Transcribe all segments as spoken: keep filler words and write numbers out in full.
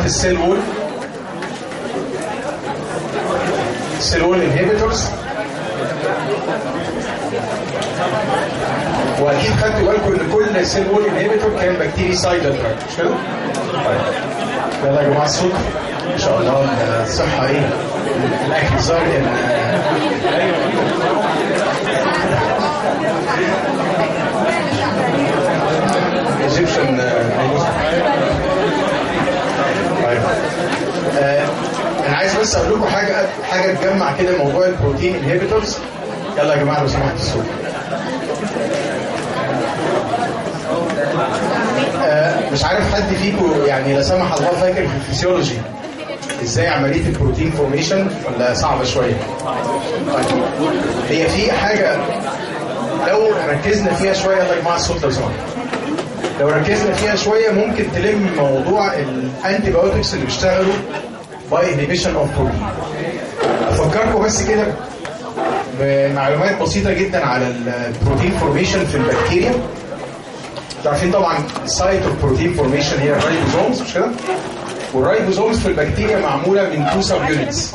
بتاعت السيل وول، السيل وول انهبيتورز. واكيد خدتوا بالكم ان كل سيل وول انهبيتور كان بكتيري سايدال دراج، مش كده؟ طيب يلا يا جماعه الصوت ان شاء الله. الصحه ايه؟ الاكل ظاهر ايجيبشن. طيب آه، انا عايز بس اقول لكم حاجه حاجه تجمع كده موضوع البروتين انهبيتورز. يلا يا جماعه لو سمحت الصوت. آه، مش عارف حد فيكم يعني لا سمح الله فاكر في الفسيولوجي ازاي عمليه البروتين فورميشن ولا صعبه شويه؟ طيب هي في حاجه لو ركزنا فيها شويه، يلا يا جماعه الصوت لو سمحت. لو ركزنا فيها شويه ممكن تلم موضوع الانتي بايوتكس اللي بيشتغلوا باي انهبيشن اوف بروتين. افكركم بس كده بمعلومات بسيطه جدا على البروتين فورميشن في البكتيريا. عارفين طبعا السايت اوف بروتين فورميشن هي الرايبوزومز، مش كده؟ والرايبوزومز في البكتيريا معموله من تو سب يونتس.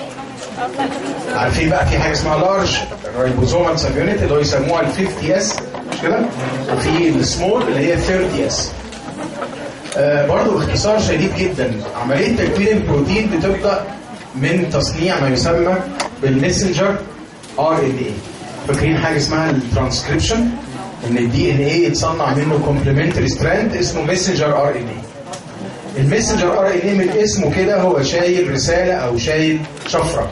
عارفين بقى في حاجه اسمها لارج رايبوزومال سب يونت اللي هو يسموها ال خمسين اس، مش كده؟ وفي السمول اللي هي ثلاثين اس. آه برضه باختصار شديد جدا عمليه تكوين البروتين بتبدا من تصنيع ما يسمى بالميسنجر ار ان اي. فاكرين حاجه اسمها الترانسكريبشن؟ ان الدي ان اي يتصنع منه كومبلمنتري ستراند اسمه ميسنجر ار ان اي. الميسنجر ار ان اي من اسمه كده هو شايل رساله او شايل شفره.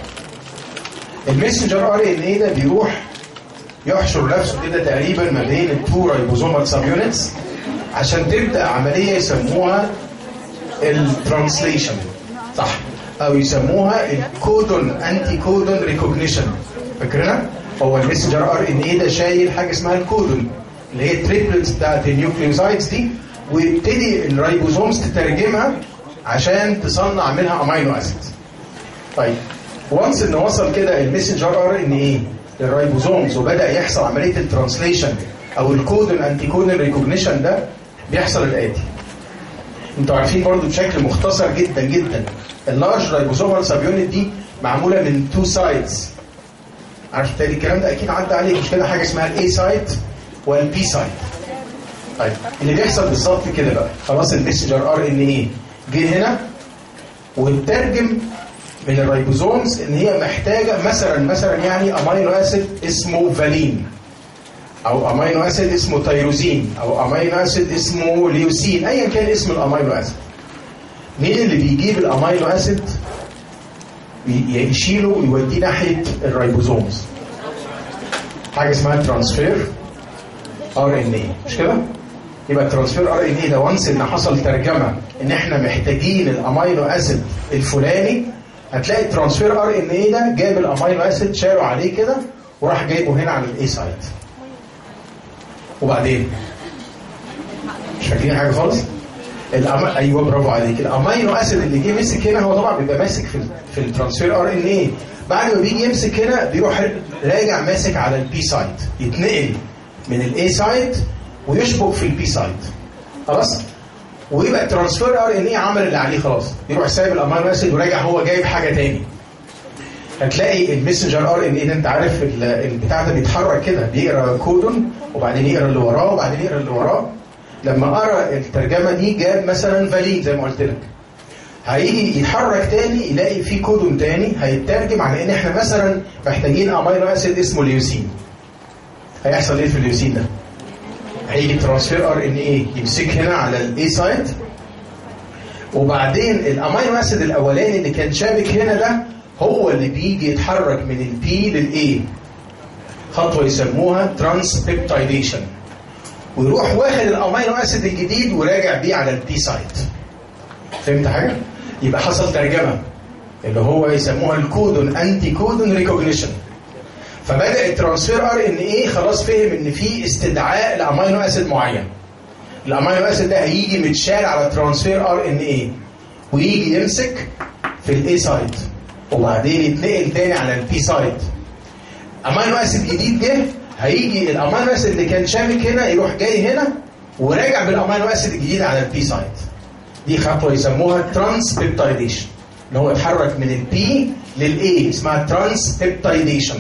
الميسنجر ار ان اي ده بيروح يحشر نفسه كده تقريبا ما بين التو رايبوزومال سب يونتس عشان تبدا عمليه يسموها الترانسليشن، صح؟ او يسموها الكودون انتي كودون ريكوجنيشن. فاكرينها؟ هو الميسنجر ار ان اي ده شايل حاجه اسمها الكودون اللي هي التريبلتس بتاعت النيوكليوسايدز دي، ويبتدي الرايبوزومز تترجمها عشان تصنع منها امينو اسيد. طيب وانس ان وصل كده الميسنجر ار ان اي للرايبوزومز وبدا يحصل عمليه الترانسليشن او الكودون انتي كودون ريكوجنيشن، ده بيحصل الاتي. انتوا عارفين برضو بشكل مختصر جدا جدا اللارج رايبوزومال سب يونت دي معموله من تو سايدز. عارف تاني الكلام ده اكيد عدى عليك، مش كده؟ حاجه اسمها الاي سايت والبي سايت. طيب اللي بيحصل بالظبط كده بقى، خلاص الميسنجر ار ان اي جه هنا واترجم من الرايبوزومز ان هي محتاجه مثلا مثلا يعني امينو اسيد اسمه فالين، او امينو اسيد اسمه تيروزين، او امينو اسيد اسمه ليوسين، ايا كان اسم الامينو اسيد. مين اللي بيجيب الامينو اسيد يشيله ويوديه ناحيه الرايبوزومز؟ حاجه اسمها ترانسفير ار ان اي، مش كده؟ يبقى الترانسفير ار ان اي ده وانس ان حصل ترجمه ان احنا محتاجين الامينو اسيد الفلاني، هتلاقي الترانسفير ار ان اي ده جايب الامينو اسيد شاله عليه كده وراح جايبه هنا على الاي سايت. وبعدين مش فاكرين حاجه خالص؟ الأم... ايوه برافو عليك. الامينو اسيد اللي جه مسك هنا هو طبعا بيبقى ماسك في ال... في الترانسفير ار ان اي، بعد ما بيجي يمسك هنا بيروح راجع ماسك على البي سايت، يتنقل من الاي سايت ويشبك في البي سايت، خلاص؟ ويبقى الترانسفير ار ان اي عمل اللي عليه خلاص، يروح سايب الامينو اسيد وراجع هو جايب حاجه تاني. هتلاقي الميسنجر ار ان اي ده انت عارف البتاع ده بيتحرك كده، بيقرا كودون وبعدين يقرا اللي وراه وبعدين يقرا اللي وراه. لما قرا الترجمه دي جاب مثلا فالين زي ما قلت لك، هيجي يتحرك تاني يلاقي في كودون تاني هيترجم على ان احنا مثلا محتاجين امينو اسيد اسمه ليوسين. هيحصل ايه في الليوسين ده؟ هيجي ترانسفير ار ان اي يمسك هنا على الاي سايت، وبعدين الامينو اسيد الاولاني اللي كان شابك هنا ده هو اللي بيجي يتحرك من البي للاي، خطوه يسموها ترانسبيبتايديشن، ويروح واخد الامينو اسيد الجديد وراجع بيه على البي سايت. فهمت حاجه؟ يبقى حصل ترجمه اللي هو يسموها الكودون انتي كودون ريكوجنيشن. فبدا الترانسفير ار ان اي خلاص فهم ان في استدعاء لامينو اسيد معين. الامينو اسيد ده هيجي متشال على ترانسفير ار ان اي ويجي يمسك في الاي سايت وبعدين يتنقل تاني على البي سايت. امينو اسيد جديد جه، هيجي الامينو اسيد اللي كان شامك هنا يروح جاي هنا وراجع بالامينو اسيد الجديد على البي سايت. دي خطوه يسموها ترانس بيبتايديشن، ان هو يتحرك من البي للاي، اسمها ترانس بيبتايديشن.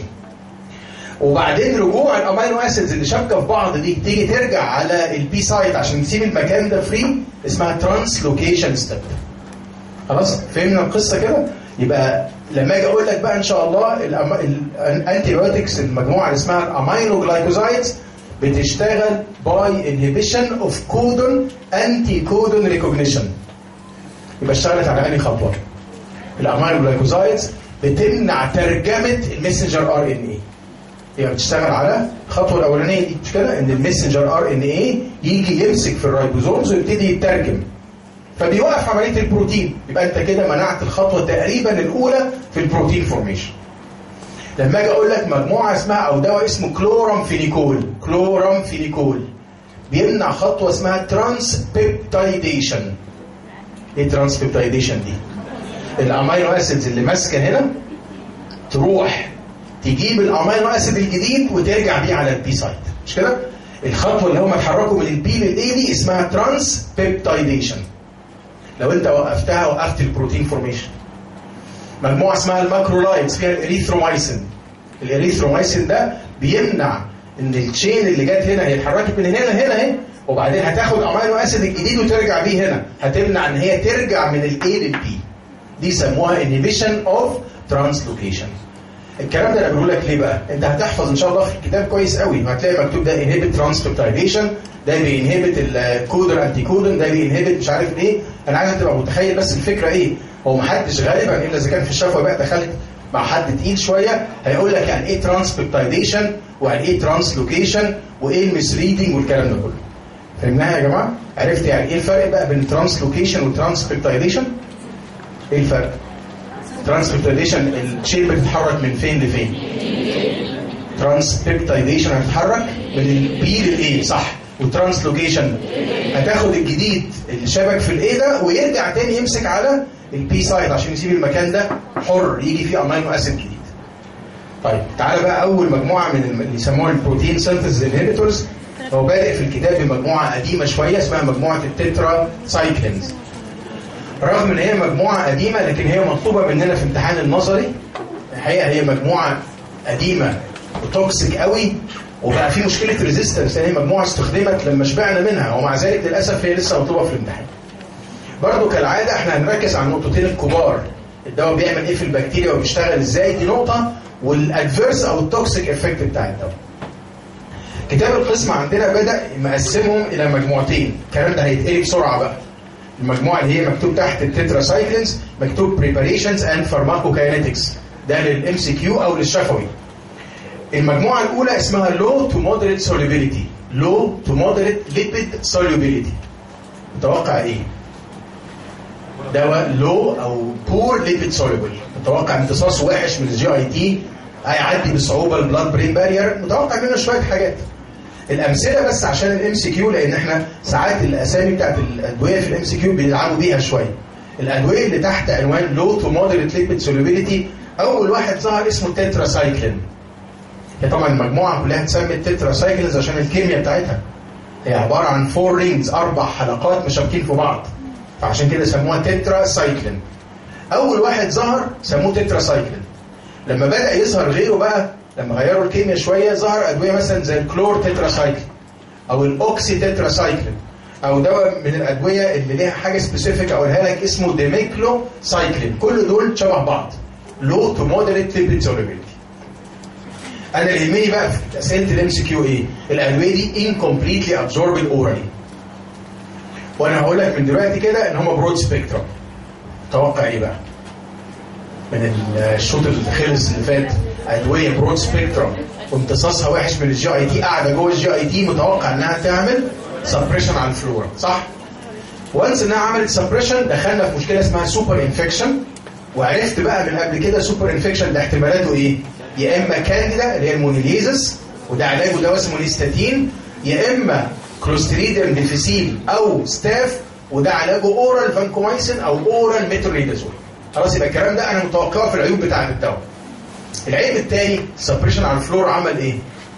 وبعدين رجوع الامينو اسيدز اللي شابكه في بعض دي تيجي ترجع على البي سايت عشان تسيب المكان ده فري، اسمها ترانسلوكيشن ستيب. خلاص فهمنا القصه كده؟ يبقى لما اجي اقول لك بقى ان شاء الله الانتي بايوتكس المجموعه اللي اسمها الامينو جلايكوزايدز بتشتغل باي انهبيشن اوف كودون انتي كودون ريكوجنيشن. يبقى اشتغلت على انهي خطوه؟ الامينو جلايكوزايدز بتمنع ترجمه المسنجر ار ان اي. يبقى بتشتغل على الخطوه الاولانيه دي، مش كده؟ ان المسنجر ار ان اي يجي يمسك في الرايبوزومز ويبتدي يترجم، فبيوقف عمليه البروتين. يبقى انت كده منعت الخطوه تقريبا الاولى في البروتين فورميشن. لما اجي اقول لك مجموعه اسمها او دواء اسمه كلورامفينيكول، كلورامفينيكول بيمنع خطوه اسمها ترانس بيبتايديشن. ايه ترانس بيبتايديشن دي؟ الامينو اسيدز اللي ماسكه هنا تروح تجيب الامينو اسيد الجديد وترجع بيه على البي سايت، مش كده؟ الخطوه اللي هم اتحركوا من البي للاي دي اسمها ترانس بيبتايديشن. لو انت وقفتها وقفت البروتين فورميشن. مجموعه اسمها الماكرولايتس فيها الاريثرومايسين. الاريثرومايسين ده بيمنع ان التشين اللي جت هنا هي اتحركت من هنا لهنا اهي، وبعدين هتاخد امينو اسيد الجديد وترجع بيه هنا، هتمنع ان هي ترجع من الاي للبي. دي سموها انهبيشن اوف ترانسلوكيشن. الكلام ده انا بقول لك ليه بقى؟ انت هتحفظ ان شاء الله في الكتاب كويس قوي، وهتلاقي مكتوب ده انهبت ترانسبيبتايديشن، ده بينهبت الكودر انتي كودن، ده بينهبت مش عارف ايه. انا عايزك تبقى متخيل بس الفكره ايه. هو ما حدش غالبا الا اذا كان في الشفوي بقى دخلت مع حد تقيل شويه هيقول لك يعني ايه ترانسبيبتايديشن ويعني ايه ترانسلوكيشن وايه المسريدنج والكلام ده كله. فهمناها يا جماعه؟ عرفت يعني ايه الفرق بقى بين ترانسلوكيشن وترانسبيبتايديشن؟ ايه الفرق؟ ترانسبيبتايديشن الشيء بتتحرك من فين لفين؟ ترانسبيبتايديشن هتتحرك من البي للاي، صح؟ وترانسلوكيشن هتاخد الجديد اللي شبك في الاي ده ويرجع تاني يمسك على البي سايد عشان يسيب المكان ده حر يجي فيه امينو اسيد جديد. طيب تعالى بقى اول مجموعه من اللي يسموها البروتين سينثيز انهبيتورز. هو بادئ في الكتاب بمجموعه قديمه شويه اسمها مجموعه التترا سايكلينز. رغم ان هي مجموعه قديمه لكن هي مطلوبه مننا في امتحان النظري. الحقيقه هي مجموعه قديمه وتوكسيك قوي وبقى في مشكله ريزيستنس، يعني مجموعه استخدمت لما شبعنا منها ومع ذلك للاسف هي لسه مطلوبه في الامتحان. برضو كالعاده احنا هنركز على النقطتين الكبار، الدواء بيعمل ايه في البكتيريا وبيشتغل ازاي، دي نقطه، والادفيرس او التوكسيك افكت بتاع الدواء. كتاب القسم عندنا بدا مقسمهم الى مجموعتين، الكلام ده هيتقري بسرعه بقى. المجموعه اللي هي مكتوب تحت التترا سايكلينز مكتوب بريباريشنز اند فارماكوكاينetics، ده للام سي كيو او للشفوي. المجموعه الاولى اسمها لو تو مودريت سوليبيليتي، لو تو مودريت ليبيد سوليبيليتي. متوقع ايه؟ دواء لو او بور ليبيد سوليبل، متوقع امتصاصه وحش من الجي اي تي، هيعدي بصعوبه البلاد برين بارير، متوقع منه شويه حاجات. الامثله بس عشان الام سي كيو، لان احنا ساعات الاسامي بتاعت الادويه في الام سي كيو بيلعبوا بيها شويه. الادويه اللي تحت عنوان لو تو مودريت ليبيد سوليبيليتي اول واحد ظهر اسمه تترا سايكلين. هي طبعا المجموعه كلها اتسمت تترا سايكلينز عشان الكيمياء بتاعتها. هي عباره عن فور رينجز، اربع حلقات مشابكين في بعض، فعشان كده سموها تترا سايكلين. اول واحد ظهر سموه تترا سايكلين. لما بدا يظهر غيره بقى، لما غيروا الكيمياء شويه، ظهر ادويه مثلا زي الكلور تترا سايكلين او الاوكسي تترا سايكلين، او دواء من الادويه اللي ليها حاجه سبيسيفيك اقولها لك اسمه ديميكلو سايكلين. كل دول شبه بعض، لو تو مودريت ليبيد سوليبيليتي. انا اللي يهمني بقى في اسئله الام سي كيو ايه؟ الادويه دي انكمبليتلي ابزوربد اورالي، وانا هقول لك من دلوقتي كده ان هم برود سبيكترم. توقع ايه بقى؟ من الشوط اللي خلص اللي فات، ادويه برود سبيكترم وامتصاصها وحش من الجي اي تي، قاعده جوه الجي اي تي، متوقع انها تعمل سبريشن على الفلورا، صح؟ وانس انها عملت سبريشن دخلنا في مشكله اسمها سوبر انفكشن. وعرفت بقى من قبل كده سوبر انفكشن ده احتمالاته ايه؟ يا اما كانديدا اللي هي المونيليزس وده علاجه دواء اسمه نيستاتين، يا اما كلوستريديوم ديفيسيل او ستاف وده علاجه اورال فانكومايسين او اورال ميترونيدازول. خلاص، يبقى الكلام ده انا متوقعه في العيوب بتاعه الدواء. العيب الثاني سبريشن على الفلور عمل ايه؟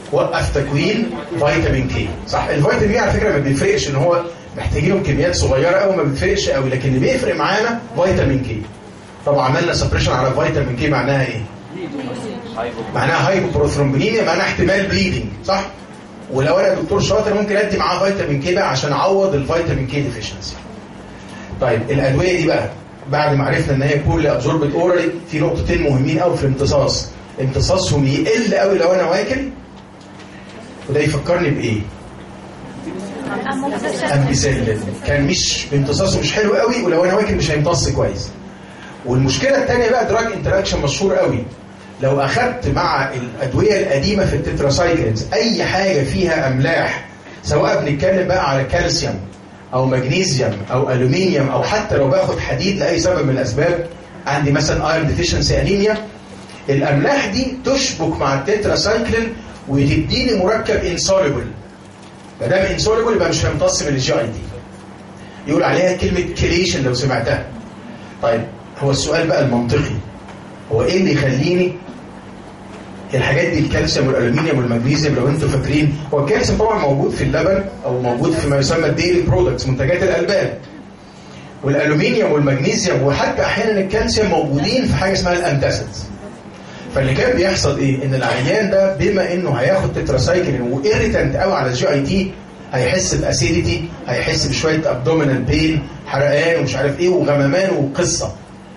وقف تكوين فيتامين كي. صح، الفيتامين كي على فكره ما بيفرقش ان هو محتاجينهم كميات صغيره قوي، ما بيفرقش قوي، لكن اللي بيفرق معانا فيتامين كي. طبعا عملنا سبريشن على فيتامين كي معناها ايه؟ معناها هايبوبروثرومبينيميا، معناها احتمال بليدنج، صح؟ ولو انا دكتور شاطر ممكن ادي معاه فيتامين كي بقى عشان اعوض الفيتامين كي ديفيشنسي. طيب الادويه دي بقى بعد ما عرفنا ان هي بولي ابزوربت اورالي، في نقطتين مهمين قوي في الامتصاص، امتصاصهم يقل قوي لو انا واكل، وده يفكرني بايه؟ امبيسيلين، كان مش امتصاصه مش حلو قوي، ولو انا واكل مش هيمتص كويس. والمشكله الثانيه بقى دراج انتراكشن مشهور قوي، لو اخدت مع الادويه القديمه في التتراسايكلينز اي حاجه فيها املاح، سواء بنتكلم بقى على كالسيوم او مغنيسيوم او الومنيوم، او حتى لو باخد حديد لاي سبب من الاسباب، عندي مثلا ايرون ديفيشنسي انيميا، الاملاح دي تشبك مع التتراسايكلين وتديني مركب انسوليبل. ما دام انسوليبل يبقى مش هيمتص من الجي اي دي، يقول عليها كلمه كليشن لو سمعتها. طيب هو السؤال بقى المنطقي، هو ايه اللي يخليني الحاجات دي الكالسيوم والالومنيوم والمغنيسيوم، لو انتوا فاكرين هو الكالسيوم طبعا موجود في اللبن او موجود في ما يسمى الديري برودكتس، منتجات الالبان، والالومنيوم والمغنيسيوم وحتى احيانا الكالسيوم موجودين في حاجه اسمها الانتاسيدز. فاللي كان بيحصل ايه؟ ان العيان ده بما انه هياخد تتراسايكلين وايريتنت قوي على الجي اي تي، هيحس باسيديتي، هيحس بشويه ابدومينال بين، حرقان ومش عارف ايه وغممان وقصه.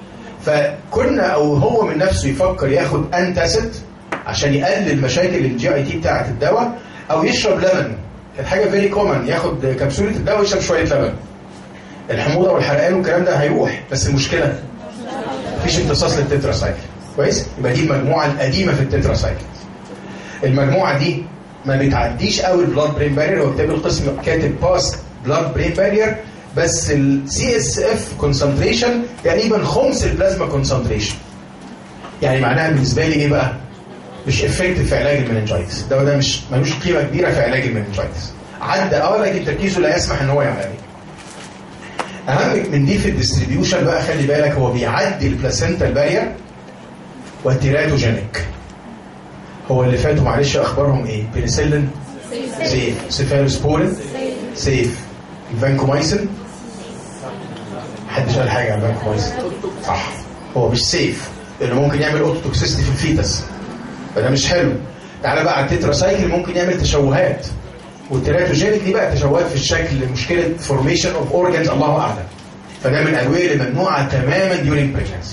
فكنا او هو من نفسه يفكر ياخد انتاسيد عشان يقلل مشاكل الجي اي تي بتاعه الدواء، او يشرب لبن، كانت حاجه فيري كومن، ياخد كبسوله الدواء ويشرب شويه لبن. الحموضه والحرقان والكلام ده هيروح، بس المشكله مفيش امتصاص للتتراسايكلين. كويس؟ يبقى دي المجموعه القديمه في التتراسايكلين. المجموعه دي ما بتعديش قوي البلاد برين بارير، هو كتاب القسم كاتب باست بلاد برين بارير، بس السي اس اف كونسنتريشن تقريبا خمس البلازما كونسنتريشن. يعني معناها بالنسبه لي ايه بقى؟ مش افكتيف في علاج المننجايتس، الدواء ده مش ملوش قيمه كبيره في علاج المننجايتس. عدى اه لكن تركيزه لا يسمح ان هو يعالج. اهم من دي في الديستريبيوشن بقى، خلي بالك هو بيعدي البلاسينتا بارير والتيراتوجينيك. هو اللي فاتوا معلش اخبارهم ايه؟ بينيسيلين سيف، سيفالوسبورين سيف، الفانكومايسين محدش قال حاجه عن الفانكومايسين، صح هو مش سيف لانه ممكن يعمل اوتوتوكسيستي في الفيتس، فده مش حلو. تعالى بقى على التتراسايكل ممكن يعمل تشوهات، والتيراتوجينيك دي بقى تشوهات في الشكل، مشكله فورميشن اوف اورجانز الله اعلم. فده من الادويه اللي ممنوعه تماما ديورينج بريجنسي.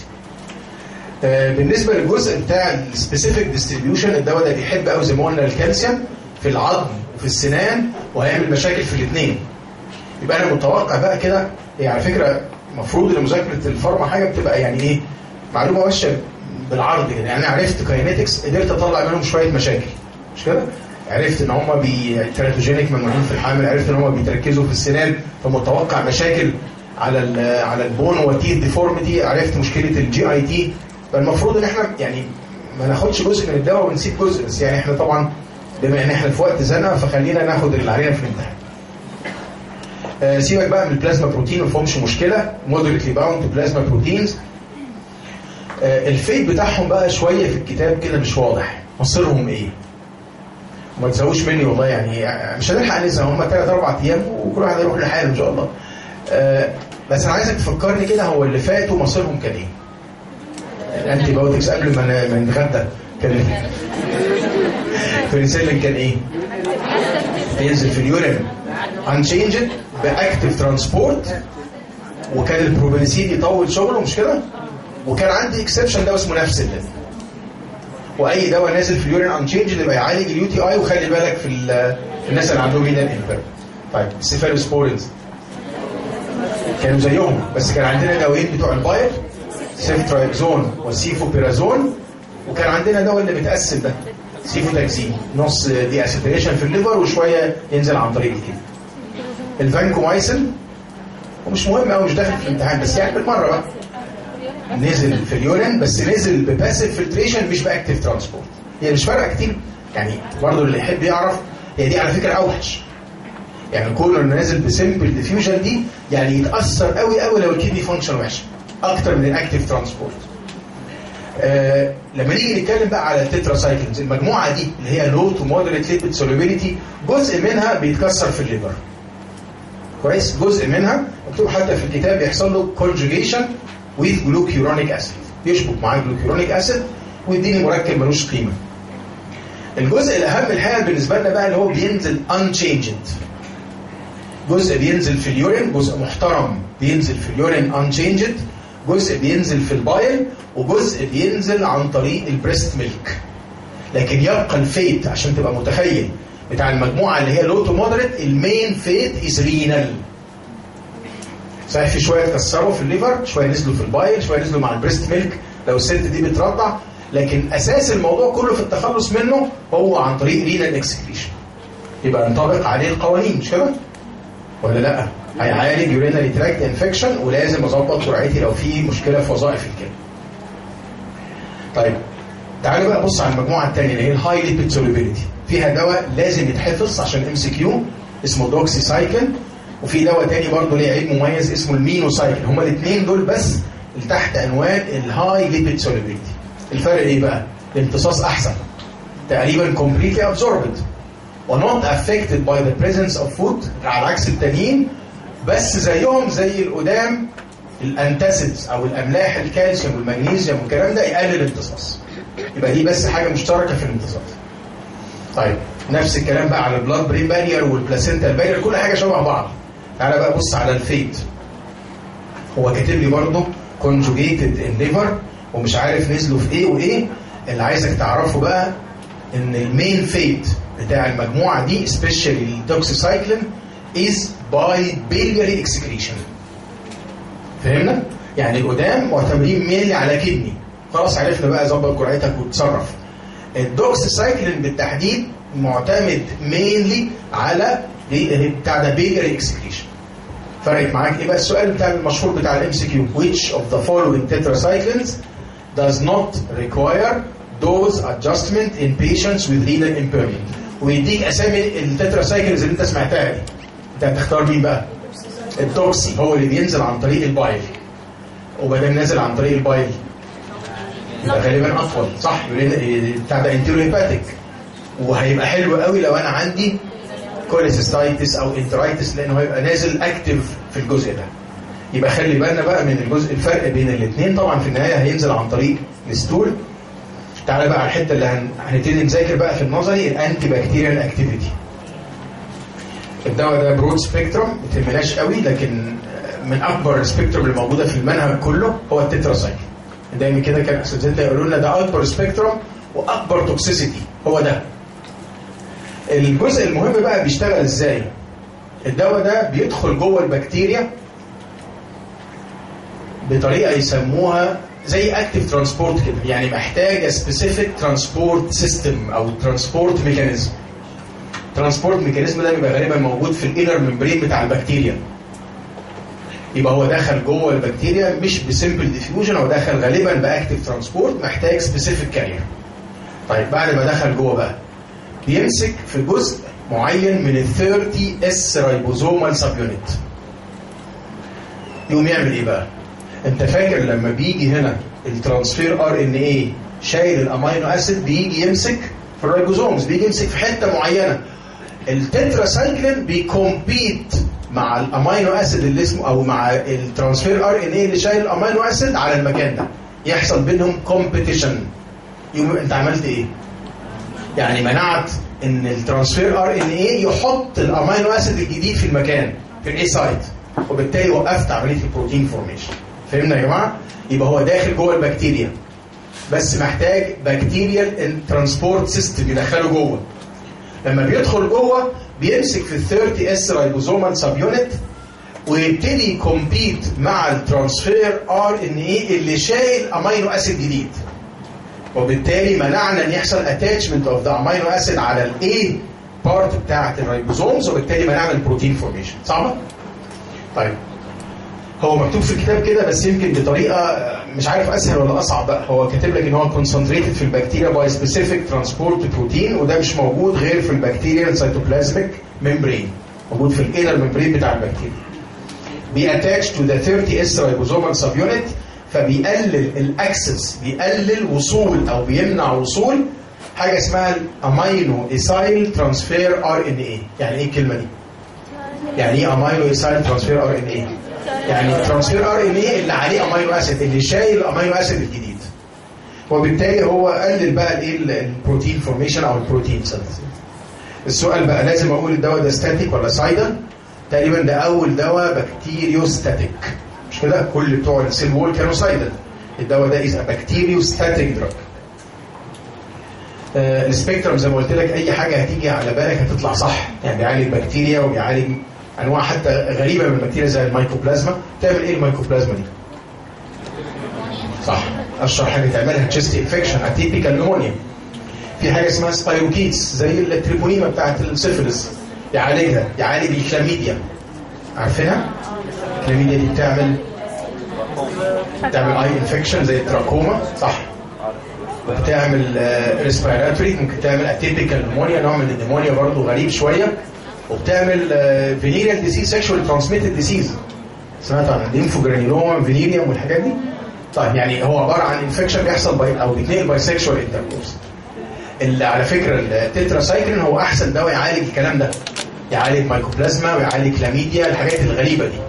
آه بالنسبه للجزء بتاع السبيسيفيك ديستريبيوشن، الدواء ده بيحب قوي زي ما قلنا الكالسيوم في العظم وفي السنان، وهيعمل مشاكل في الاثنين. يبقى انا متوقع بقى كده، هي على فكره المفروض ان مذاكره الفارما حاجه بتبقى يعني ايه؟ معلومه ماشيه بالعرض كده. يعني عرفت كاينetics، قدرت اطلع منهم شويه مشاكل، مش كده؟ عرفت ان هم بيتراتوجينيك ممنوعين في الحامل، عرفت ان هم بيتركزوا في السنان، فمتوقع مشاكل على على البون والتيث ديفورميتي، عرفت مشكله الجي اي تي. فالمفروض ان احنا يعني ما ناخدش جزء من الدواء ونسيب جزء، بس يعني احنا طبعا بما ان احنا في وقت زنقه فخلينا ناخد اللي علينا في الامتحان. آه سيبك بقى من البلازما بروتين، ما فيهمش مشكله، مودريتلي باوند بلازما بروتينز. آه الفيت بتاعهم بقى شويه في الكتاب كده مش واضح، مصيرهم ايه؟ وما تسووش مني والله، يعني مش هنلحق ننسى، هم ثلاث اربع ايام وكل واحد يروح لحاله ان شاء الله. آه بس انا عايزك تفكرني كده، هو اللي فاتوا مصيرهم كان ايه؟ الانتي بايوتكس قبل ما ما نتغدى كان ايه؟ البنسلين كان ايه؟ بينزل في اليورين انشينجد باكتيف ترانسبورت، وكان البروبنسيد يطول شغله، مش كده؟ وكان عندي اكسبشن دواء اسمه نفسلين، واي دواء نازل في اليورين انشينجد يبقى يعالج اليو تي اي. وخلي بالك في, في الناس اللي عندهم هنا الانفيرم. طيب السيفالوسبورينز كانوا زيهم، بس كان عندنا دوايين بتوع الباير، سيفترايكزون والسيفوبيرازون، وكان عندنا دواء اللي متقسم ده سيفوتاكسين، نص دي اسيتيشن في الليفر وشويه ينزل عن طريق الكلى. الفانكومايسين ومش مهم قوي، مش داخل في الامتحان، بس يعني بالمره بقى نزل في اليورين، بس نزل بباسيف فلتريشن مش باكتيف ترانسبورت. هي مش فارقه كتير يعني، برضه اللي يحب يعرف هي دي على فكره اوحش. يعني كونه انه نازل بسمبل ديفيوجن دي يعني يتاثر قوي قوي لو الكدني فانكشن وحشه اكتر من الاكتيف ترانسبورت. آه لما نيجي نتكلم بقى على التتراسايكلينز، المجموعه دي اللي هي لو تو مودريت ليبيد سولوبيليتي، جزء منها بيتكسر في الليفر. كويس؟ جزء منها مكتوب حتى في الكتاب بيحصل له كونجوجيشن ويز جلوكيورونيك اسيد، يشبك معاه جلوكيورونيك اسيد ويديني مركب ملوش قيمه. الجزء الاهم الحقيقه بالنسبه لنا بقى اللي هو بينزل unchanged. جزء بينزل في اليورين، جزء محترم بينزل في اليورين unchanged، جزء بينزل في البايل، وجزء بينزل عن طريق البريست ميلك. لكن يبقى الفيت عشان تبقى متخيل بتاع المجموعه اللي هي لو تو مودريت، المين فيت از رينال. صحيح في شويه اتكسروا في الليفر، شويه نزلوا في البايل، شويه نزلوا مع البريست ميلك لو الست دي بترضع، لكن اساس الموضوع كله في التخلص منه هو عن طريق رينال اكسكريشن. يبقى ينطبق عليه القوانين، مش كده؟ ولا لا؟ هيعالج يورينري تراكت انفكشن، ولازم اظبط جرعتي لو في مشكله في وظائف الكلى. طيب تعالوا بقى بص على المجموعه الثانيه اللي هي الهاي ليبيد سولوبيليتي. فيها دواء لازم يتحفظ عشان ام سي كيو اسمه دوكسيسايكلين، وفي دواء تاني برضه ليه عيب مميز اسمه المينوسايكلين. هما الاثنين دول بس اللي تحت عنوان الهاي ليبيد سولوبيليتي. الفرق ايه بقى؟ الامتصاص احسن، تقريبا completely absorbed ونوت affected by the presence of food على عكس التانيين، بس زيهم زي القدام الانتاسيدز او الاملاح الكالسيوم والمغنيسيوم والكلام ده يقلل الامتصاص. يبقى دي بس حاجه مشتركه في الامتصاص. طيب نفس الكلام بقى على البلاد برين بارير والبلاسينتا بارير، كل حاجه شبه بعض. تعالى بقى بص على الفيت. هو كاتب لي برضه conjugated in liver ومش عارف نزلوا في ايه وايه. اللي عايزك تعرفه بقى ان المين فيت بتاع المجموعه دي especially الدوكسيسايكلين is by biliary excretion. فهمنا؟ يعني القدام معتمدين مينلي على كدني. خلاص عرفنا بقى ظبط جرعتك وتصرف. الدوكسيسايكلين بالتحديد معتمد مينلي على بتاع ده biliary excretion. فرقت معاك ايه بقى السؤال بتاع المشهور بتاع الام سي كيو؟ which of the following tetracyclines does not require dose adjustment in patients with renal impairment؟ ويديك اسامي التتراسايكلز اللي انت سمعتها دي. انت هتختار مين بقى؟ الدوكسي هو اللي بينزل عن طريق البايل، وبدل نازل عن طريق البايل يبقى غالبا اطول، صح؟ بتاع ده انتيرو هيباتيك، وهيبقى حلو قوي لو انا عندي كوليسيستايتس او انترايتس لانه هيبقى نازل اكتف في الجزء ده. يبقى خلي بالنا بقى من الجزء الفرق بين الاثنين. طبعا في النهايه هينزل عن طريق الستول. تعالى بقى على الحته اللي هن... هنبتدي نذاكر بقى في النظري، الانتي بكتيريال اكتيفيتي. الدواء ده برود سبيكتروم ما تهمناش قوي، لكن من اكبر السبيكتروم اللي موجوده في المنهج كله هو التتراسايكل. دايما كده كان اساتذتنا يقولوا لنا ده اكبر سبيكتروم واكبر توكسيسيتي هو ده. الجزء المهم بقى بيشتغل ازاي؟ الدواء ده بيدخل جوه البكتيريا بطريقه يسموها زي اكتيف ترانسبورت كده، يعني محتاجه سبيسيفيك ترانسبورت سيستم او ترانسبورت ميكانيزم. ترانسبورت ميكانيزم ده بيبقى غالبا موجود في الانر ممبرين بتاع البكتيريا. يبقى هو دخل جوه البكتيريا مش بسمبل ديفيوجن، هو دخل غالبا باكتيف ترانسبورت محتاج سبيسيفيك كارير. طيب بعد ما دخل جوه بقى بيمسك في جزء معين من ال ثلاثين اس رايبوزومال سب يونت. يقوم يعمل ايه بقى؟ انت فاكر لما بيجي هنا الترانسفير ار ان اي شايل الامينو اسيد بيجي يمسك في الرايبوزومز، بيجي يمسك في حته معينه. التتراسايكلين بيكومبيت مع الامينو اسيد اللي اسمه او مع الترانسفير ار ان اي اللي شايل الامينو اسيد على المكان ده، يحصل بينهم كومبيتيشن. يقوم انت عملت ايه؟ يعني منعت ان الترانسفير ار ان اي يحط الامينو اسيد الجديد في المكان في الاي سايت، وبالتالي وقفت عمليه البروتين فورميشن. فهمنا يا جماعه؟ يبقى هو داخل جوه البكتيريا بس محتاج بكتيريال ترانسبورت سيستم يدخله جوه. لما بيدخل جوه بيمسك في ال ثلاثين اس رايبوزومال سب يونت ويبتدي يكمبيت مع الترانسفير ار ان اي اللي شايل امينو اسيد جديد، وبالتالي منعنا ان يحصل اتاتشمنت اوف ذا امينو اسيد على الاي بارت بتاعت الرايبوزومز، وبالتالي منعنا البروتين فورميشن. صعبه؟ طيب هو مكتوب في الكتاب كده بس يمكن بطريقه مش عارف اسهل ولا اصعب بقى. هو كاتب لك ان هو كونسنتريتد في البكتيريا باي سبيسيفيك ترانسبورت بروتين، وده مش موجود غير في البكتيريا سيتوبلازميك ممبرين، موجود في الانر ممبرين بتاع البكتيريا. بياتاتش تو ذا ثلاثين اس رايبوزومال سب يونت فبيقلل الاكسس، بيقلل وصول او بيمنع وصول حاجه اسمها الامينو ايسايل ترانسفير ار ان اي. يعني ايه الكلمه دي؟ يعني ايه امينو ايسايل ترانسفير ار ان اي؟ يعني ترانسفير ار ان اي اللي عليه امينو اسيد، اللي شايل الامينو اسيد الجديد. وبالتالي هو قلل بقى الايه البروتين فورميشن او البروتين سينثيسيس. السؤال بقى لازم اقول الدواء ده ستاتيك ولا سايدل؟ تقريبا ده اول دواء بكتيريوستاتيك، مش كده؟ كل بتوع السيل وول كانوا سايدل. الدواء ده از بكتيريوستاتيك دراج. آه السبيكترم زي ما قلت لك اي حاجه هتيجي على بالك هتطلع صح، يعني بيعالج بكتيريا وبيعالج انواع حتى غريبه من البكتيريا زي الميكوبلازما. تعمل ايه الميكوبلازما دي؟ صح، اشهر حاجه تعملها تشيست انفكشن، اتيبيكال نمونيا. في حاجه اسمها سبايروكيتس زي التريبونيما بتاعت السيفلس، يعالجها، يعالج الكلاميديا. عارفينها؟ الكلاميديا دي بتعمل بتعمل اي انفكشن زي التراكوما، صح؟ بتعمل ريسبيراتوري، ممكن تعمل اتيبيكال نمونيا، نوع من النمونيا برضه غريب شويه. وبتعمل فينيريال ديسيز، سيكشوال ترانسميتد ديسيز. سمعت عن الليمفوجرانيلوما فينيريوم والحاجات دي؟ طيب يعني هو عباره عن انفكشن بيحصل باي او بيتنقل باي سيكشوال انتركورس. اللي على فكره التتراسايكلين هو احسن دواء يعالج الكلام ده، يعالج مايكوبلازما ويعالج كلاميديا، الحاجات الغريبه دي.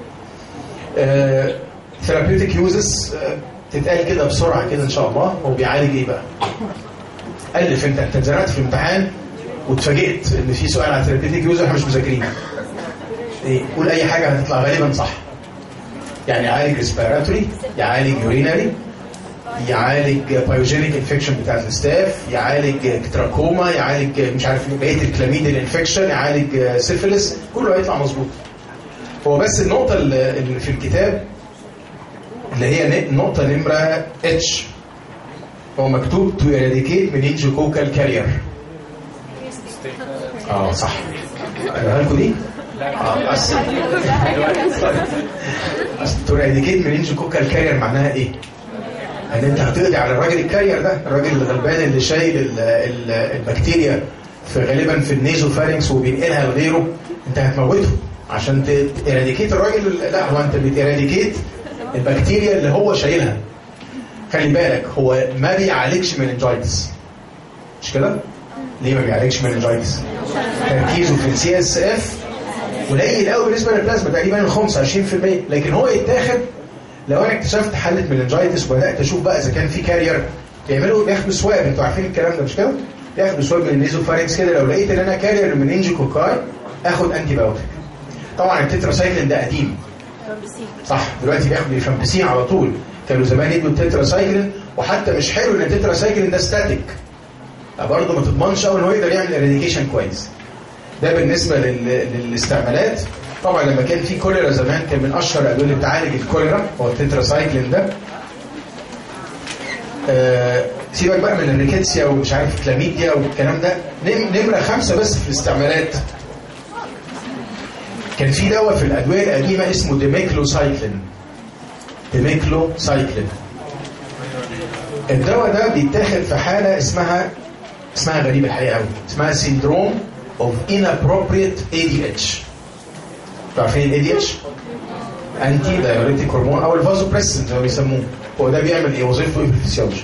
ثيرابيوتيك يوزز تتقال كده بسرعه كده ان شاء الله. هو بيعالج ايه بقى؟ الف انت انت اتزنقت في امتحان واتفاجئت ان في سؤال على ثيرابيوتيك يوزر احنا مش مذاكرينه. ايه؟ قول اي حاجه هتطلع غالبا صح. يعني يعالج ريسبيراتوري، يعالج يورينري، يعالج بايوجينيك انفكشن بتاعت الستاف، يعالج تراكوما، يعالج مش عارف بقيه الكلاميديال انفكشن، يعالج سيفيلس، كله هيطلع مظبوط. هو بس النقطه اللي في الكتاب اللي هي النقطه نمره اتش، هو مكتوب تو eradicate meningococcal carrier. اه صح. اقولها لكم دي؟ اه اصل اصل تو eradicate meningococcal carrier معناها ايه؟ ان انت هتقضي على الراجل الكارير ده، الراجل الغلبان اللي شايل ال ال البكتيريا في غالبا في النيزوفارينكس وبينقلها لغيره. انت هتموته عشان تيراديكيت الراجل. لا، هو انت بتيراديكيت البكتيريا اللي هو شايلها. خلي بالك هو ما بيعالجش مننجايتس، مش كده؟ ليه ما بيعالجش مننجايتس؟ تركيزه في السي اس اف قليل قوي بالنسبه للبلازما، تقريبا الخمسة عشرين في المية، لكن هو يتاخد لو انا اكتشفت حاله مننجايتس وبدات اشوف بقى اذا كان في كارير. بيعملوا بياخدوا سواب، انتوا عارفين الكلام ده مش كده؟ بياخدوا سواب من النيزوفارينكس كده، لو لقيت ان انا كارير مننجوكوكاي اخد انتي بايوتيك. طبعا التتراسايكلين ده قديم، صح؟ دلوقتي بياخد الفامبسين على طول. كانوا زمان يدوا التتراسايكلين، وحتى مش حلو ان التتراسايكلين ده ستاتيك، برضه ما تضمنش قوي ان هو يقدر يعمل اريديكيشن كويس. ده بالنسبه لل... للاستعمالات. طبعا لما كان في كوليرا زمان كان من اشهر الادويه اللي بتعالج الكوليرا هو التتراسايكلين ده. آه سيبك بقى من الريكيتسيا ومش عارف كلاميديا والكلام ده. نمره خمسه بس في الاستعمالات، كان في دواء في الادويه القديمه اسمه ديميكلوسايكلين. ديميكلوسايكلين الدواء ده بيتاخد في حاله اسمها اسمها غريبه الحقيقه قوي، اسمها سيندروم اوف inappropriate اي دي اتش. عارفين الاي دي اتش؟ انتي دايوريتيك هرمون او الفازوبريسين زي ما بيسموه. هو ده بيعمل ايه؟ وظيفته ايه في الفسيولوجي؟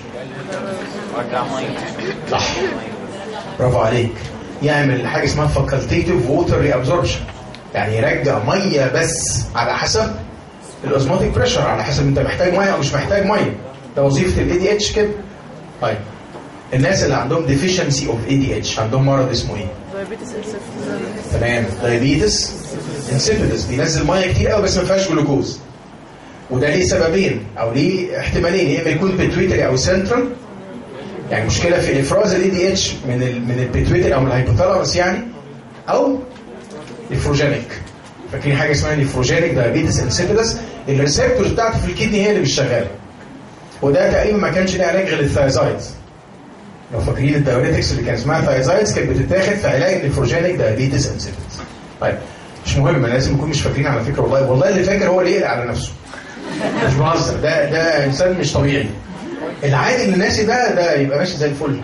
صح، برافو عليك. يعمل حاجه اسمها فاكولتيتيف ووتر ري ابزوربشن، يعني يرجع ميه بس على حسب الاوزموتيك بريشر، على حسب انت محتاج ميه او مش محتاج ميه. ده وظيفه الاي دي اتش كده. طيب الناس اللي عندهم ديفيشنسي اوف اي دي اتش عندهم مرض اسمه ايه؟ تمام، دايابيتس انسيبيدس، بينزل ميه كتير قوي بس ما فيهاش جلوكوز. وده ليه سببين او ليه احتمالين، يا اما يكون بيتويتري او سنترال، يعني مشكله في افراز الاي دي اتش من ال من البيتويتري او من الهايبوثالاموس يعني، او نيفروجينيك. فاكرين حاجه اسمها نيفروجينيك دايابيتس انسيبيدس؟ الريسبتورز بتاعته في الكدني هي اللي مش شغاله. وده تقريبا ما كانش ليه علاج غير الثايزايدز. لو فاكرين الدايوريتكس اللي كان اسمها ثايزايدز كانت بتتاخد في علاج النيفروجينيك دايابيتس انسيبيدس. طيب مش مهم، لازم نكون مش فاكرين على فكره. والله والله اللي فاكر هو اللي يقلق على نفسه، مش بهزر. ده ده انسان مش طبيعي. العادي اللي ناسي ده ده يبقى ماشي زي الفل.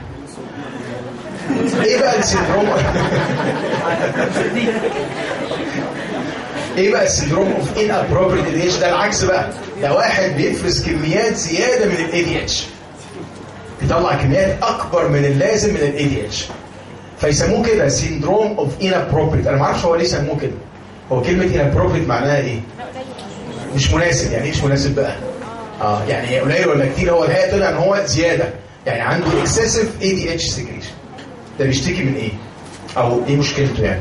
ايه بقى السيندروم؟ ايه بقى السندروم اوف ان ابروبريت اي دي اتش؟ ده العكس بقى، ده واحد بيفرز كميات زياده من الاي دي اتش، بيطلع كميات اكبر من اللازم من الاي دي اتش، فيسموه كده سندروم اوف ان ابروبريت. انا ما اعرفش هو ليه سموه كده. هو كلمه ان ابروبريت معناها ايه؟ مش مناسب. يعني ايه مش مناسب بقى؟ اه يعني قليل ولا كتير؟ هو الحقيقه طلع ان هو زياده، يعني عنده اكسسيف اي دي اتش سكريشن. ده بيشتكي من ايه؟ او ايه مشكلته يعني؟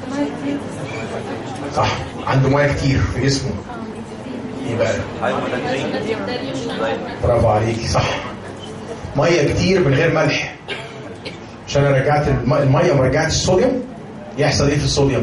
صح، عنده ميه كتير في جسمه. ايه بقى؟ برافو عليكي، صح، ميه كتير من غير ملح. عشان انا رجعت الميه ما رجعتش الصوديوم، يحصل ايه في الصوديوم؟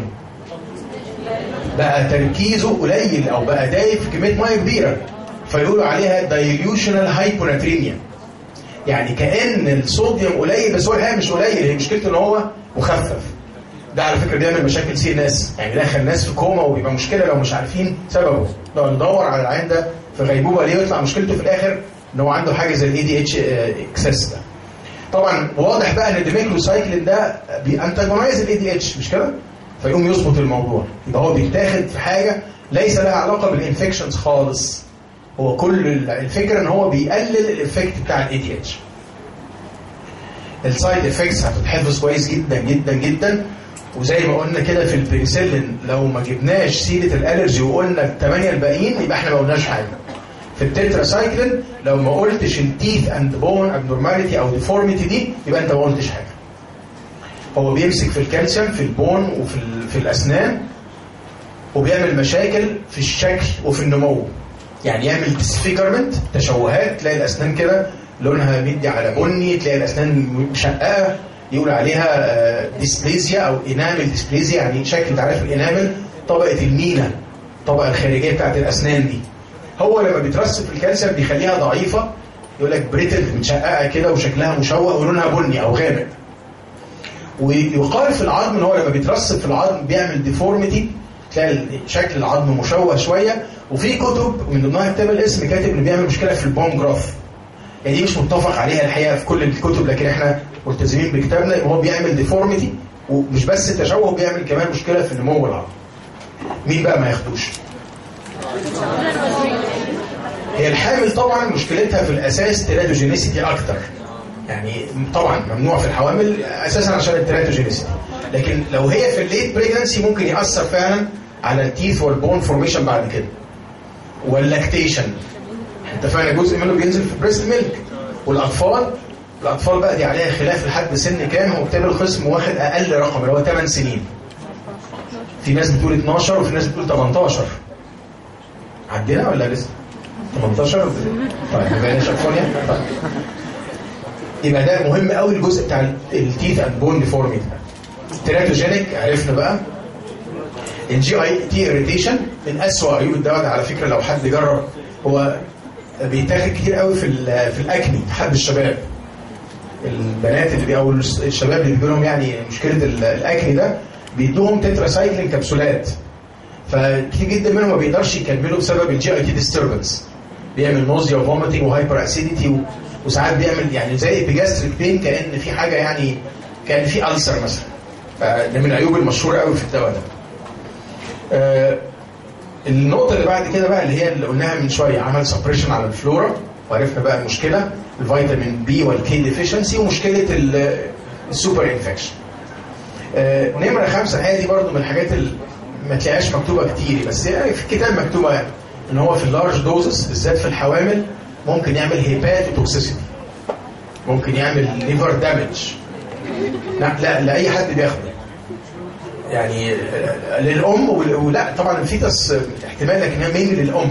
بقى تركيزه قليل او بقى دايب في كميه ميه كبيره، فيقولوا عليها دايليوشنال هايبوناتريميا. يعني كأن الصوديوم قليل بس هو الحقيقه مش قليل، هي مشكلته ان هو مخفف. ده على فكره بيعمل مشاكل سي ناس، يعني دخل الناس في كوما وبيبقى مشكله لو مش عارفين سببه. لو ندور على العين ده في غيبوبه ليه، يطلع مشكلته في الاخر ان هو عنده حاجه زي الاي دي اتش اكسس ده. طبعا واضح بقى ان الديميكلوسايكلين ده بيانتاجونايز الاي دي اتش، مش كده؟ فيقوم يظبط الموضوع. يبقى هو بيتاخد في حاجه ليس لها علاقه بالانفكشنز خالص. هو كل الفكره ان هو بيقلل الافكت بتاع الاي دي اتش. السايد افكتس هتتحفظ كويس جدا جدا جدا. وزي ما قلنا كده في البنسلين، لو ما جبناش سيره الالرجي وقلنا الثمانيه الباقيين يبقى احنا ما قلناش حاجه. في التتراسايكلين لو ما قلتش التيث اند بون ابنورماليتي او ديفورميتي دي يبقى انت ما قلتش حاجه. هو بيمسك في الكالسيوم في البون وفي في الاسنان، وبيعمل مشاكل في الشكل وفي النمو. يعني يعمل ديسفيجرمنت، تشوهات، تلاقي الاسنان كده لونها مدي على بني، تلاقي الاسنان مشققه، يقول عليها ديسبليزيا او انامل ديسبليزيا. يعني شكل، انت عارف الانامل طبقه المينا، الطبقه الخارجيه بتاعت الاسنان دي. هو لما بيترسب في الكالسيوم بيخليها ضعيفه، يقول لك بريتل، متشققه كده وشكلها مشوه ولونها بني او غامق. ويقال في العظم ان هو لما بيترسب في العظم بيعمل ديفورميتي، تلاقي شكل العظم مشوه شويه. وفي كتب من ضمنها كتاب الاسم كاتب انه بيعمل مشكله في البون جراف. يعني دي مش متفق عليها الحقيقه في كل الكتب، لكن احنا ملتزمين بكتابنا ان هو بيعمل ديفورميتي، ومش بس تشوه، بيعمل كمان مشكله في النمو العظمي. مين بقى ما ياخدوش؟ هي الحامل طبعا مشكلتها في الاساس تيراتوجينيسيتي اكتر. يعني طبعا ممنوع في الحوامل اساسا عشان التيراتوجينيسيتي، لكن لو هي في الليت بريجنسي ممكن ياثر فعلا على التيث والبون فورميشن بعد كده. واللاكتيشن انت فاهم جزء منه بينزل في بريست ميلك. والاطفال الاطفال بقى دي عليها خلاف لحد سن كام. هو كتاب الخصم واخد اقل رقم اللي هو ثمان سنين. في ناس بتقول اتناشر وفي ناس بتقول تمنتاشر. عدينا ولا لسه؟ تمنتاشر؟ طيب ما بقيناش اطفال يعني. طيب يبقى ده مهم قوي الجزء بتاع التيث اند بون ديفورميتي. تيراتوجينيك عرفنا بقى. الجي اي تي اريتيشن من اسوأ عيوب الدواء ده على فكره. لو حد جرب، هو بيتاخد كتير قوي في في الاكني حد الشباب. البنات اللي او الشباب اللي بيجي لهم يعني مشكله الاكني ده بيدوهم تتراسايكلين كبسولات. فكتير جدا منهم ما بيقدرش يكملوا بسبب الجي اي تي ديستربنس. بيعمل نوزيا وفوميتنج وهايبر اسيديتي، وساعات بيعمل يعني زي ايبيجاستريك بين، كان في حاجه يعني كان في ألسر مثلا. فده من العيوب المشهوره قوي في الدواء ده. آه النقطه اللي بعد كده بقى اللي هي اللي قلناها من شويه، عمل سبريشن على الفلورا، وعرفنا بقى المشكله الفيتامين بي والكي ديفيشنسي ومشكله السوبر انفكشن. آه نمره خمسه الحقيقه دي برضو من الحاجات اللي ما تلاقيهاش مكتوبه كتير، بس يعني في الكتاب مكتوبه يعني ان هو في اللارج دوزز بالذات في الحوامل ممكن يعمل هيباتوتوكسيسيتي، ممكن يعمل ليفر دامج. لا لا لاي حد بياخده، يعني للام، ولا طبعا الفيتس احتمال لكن هي مين للام.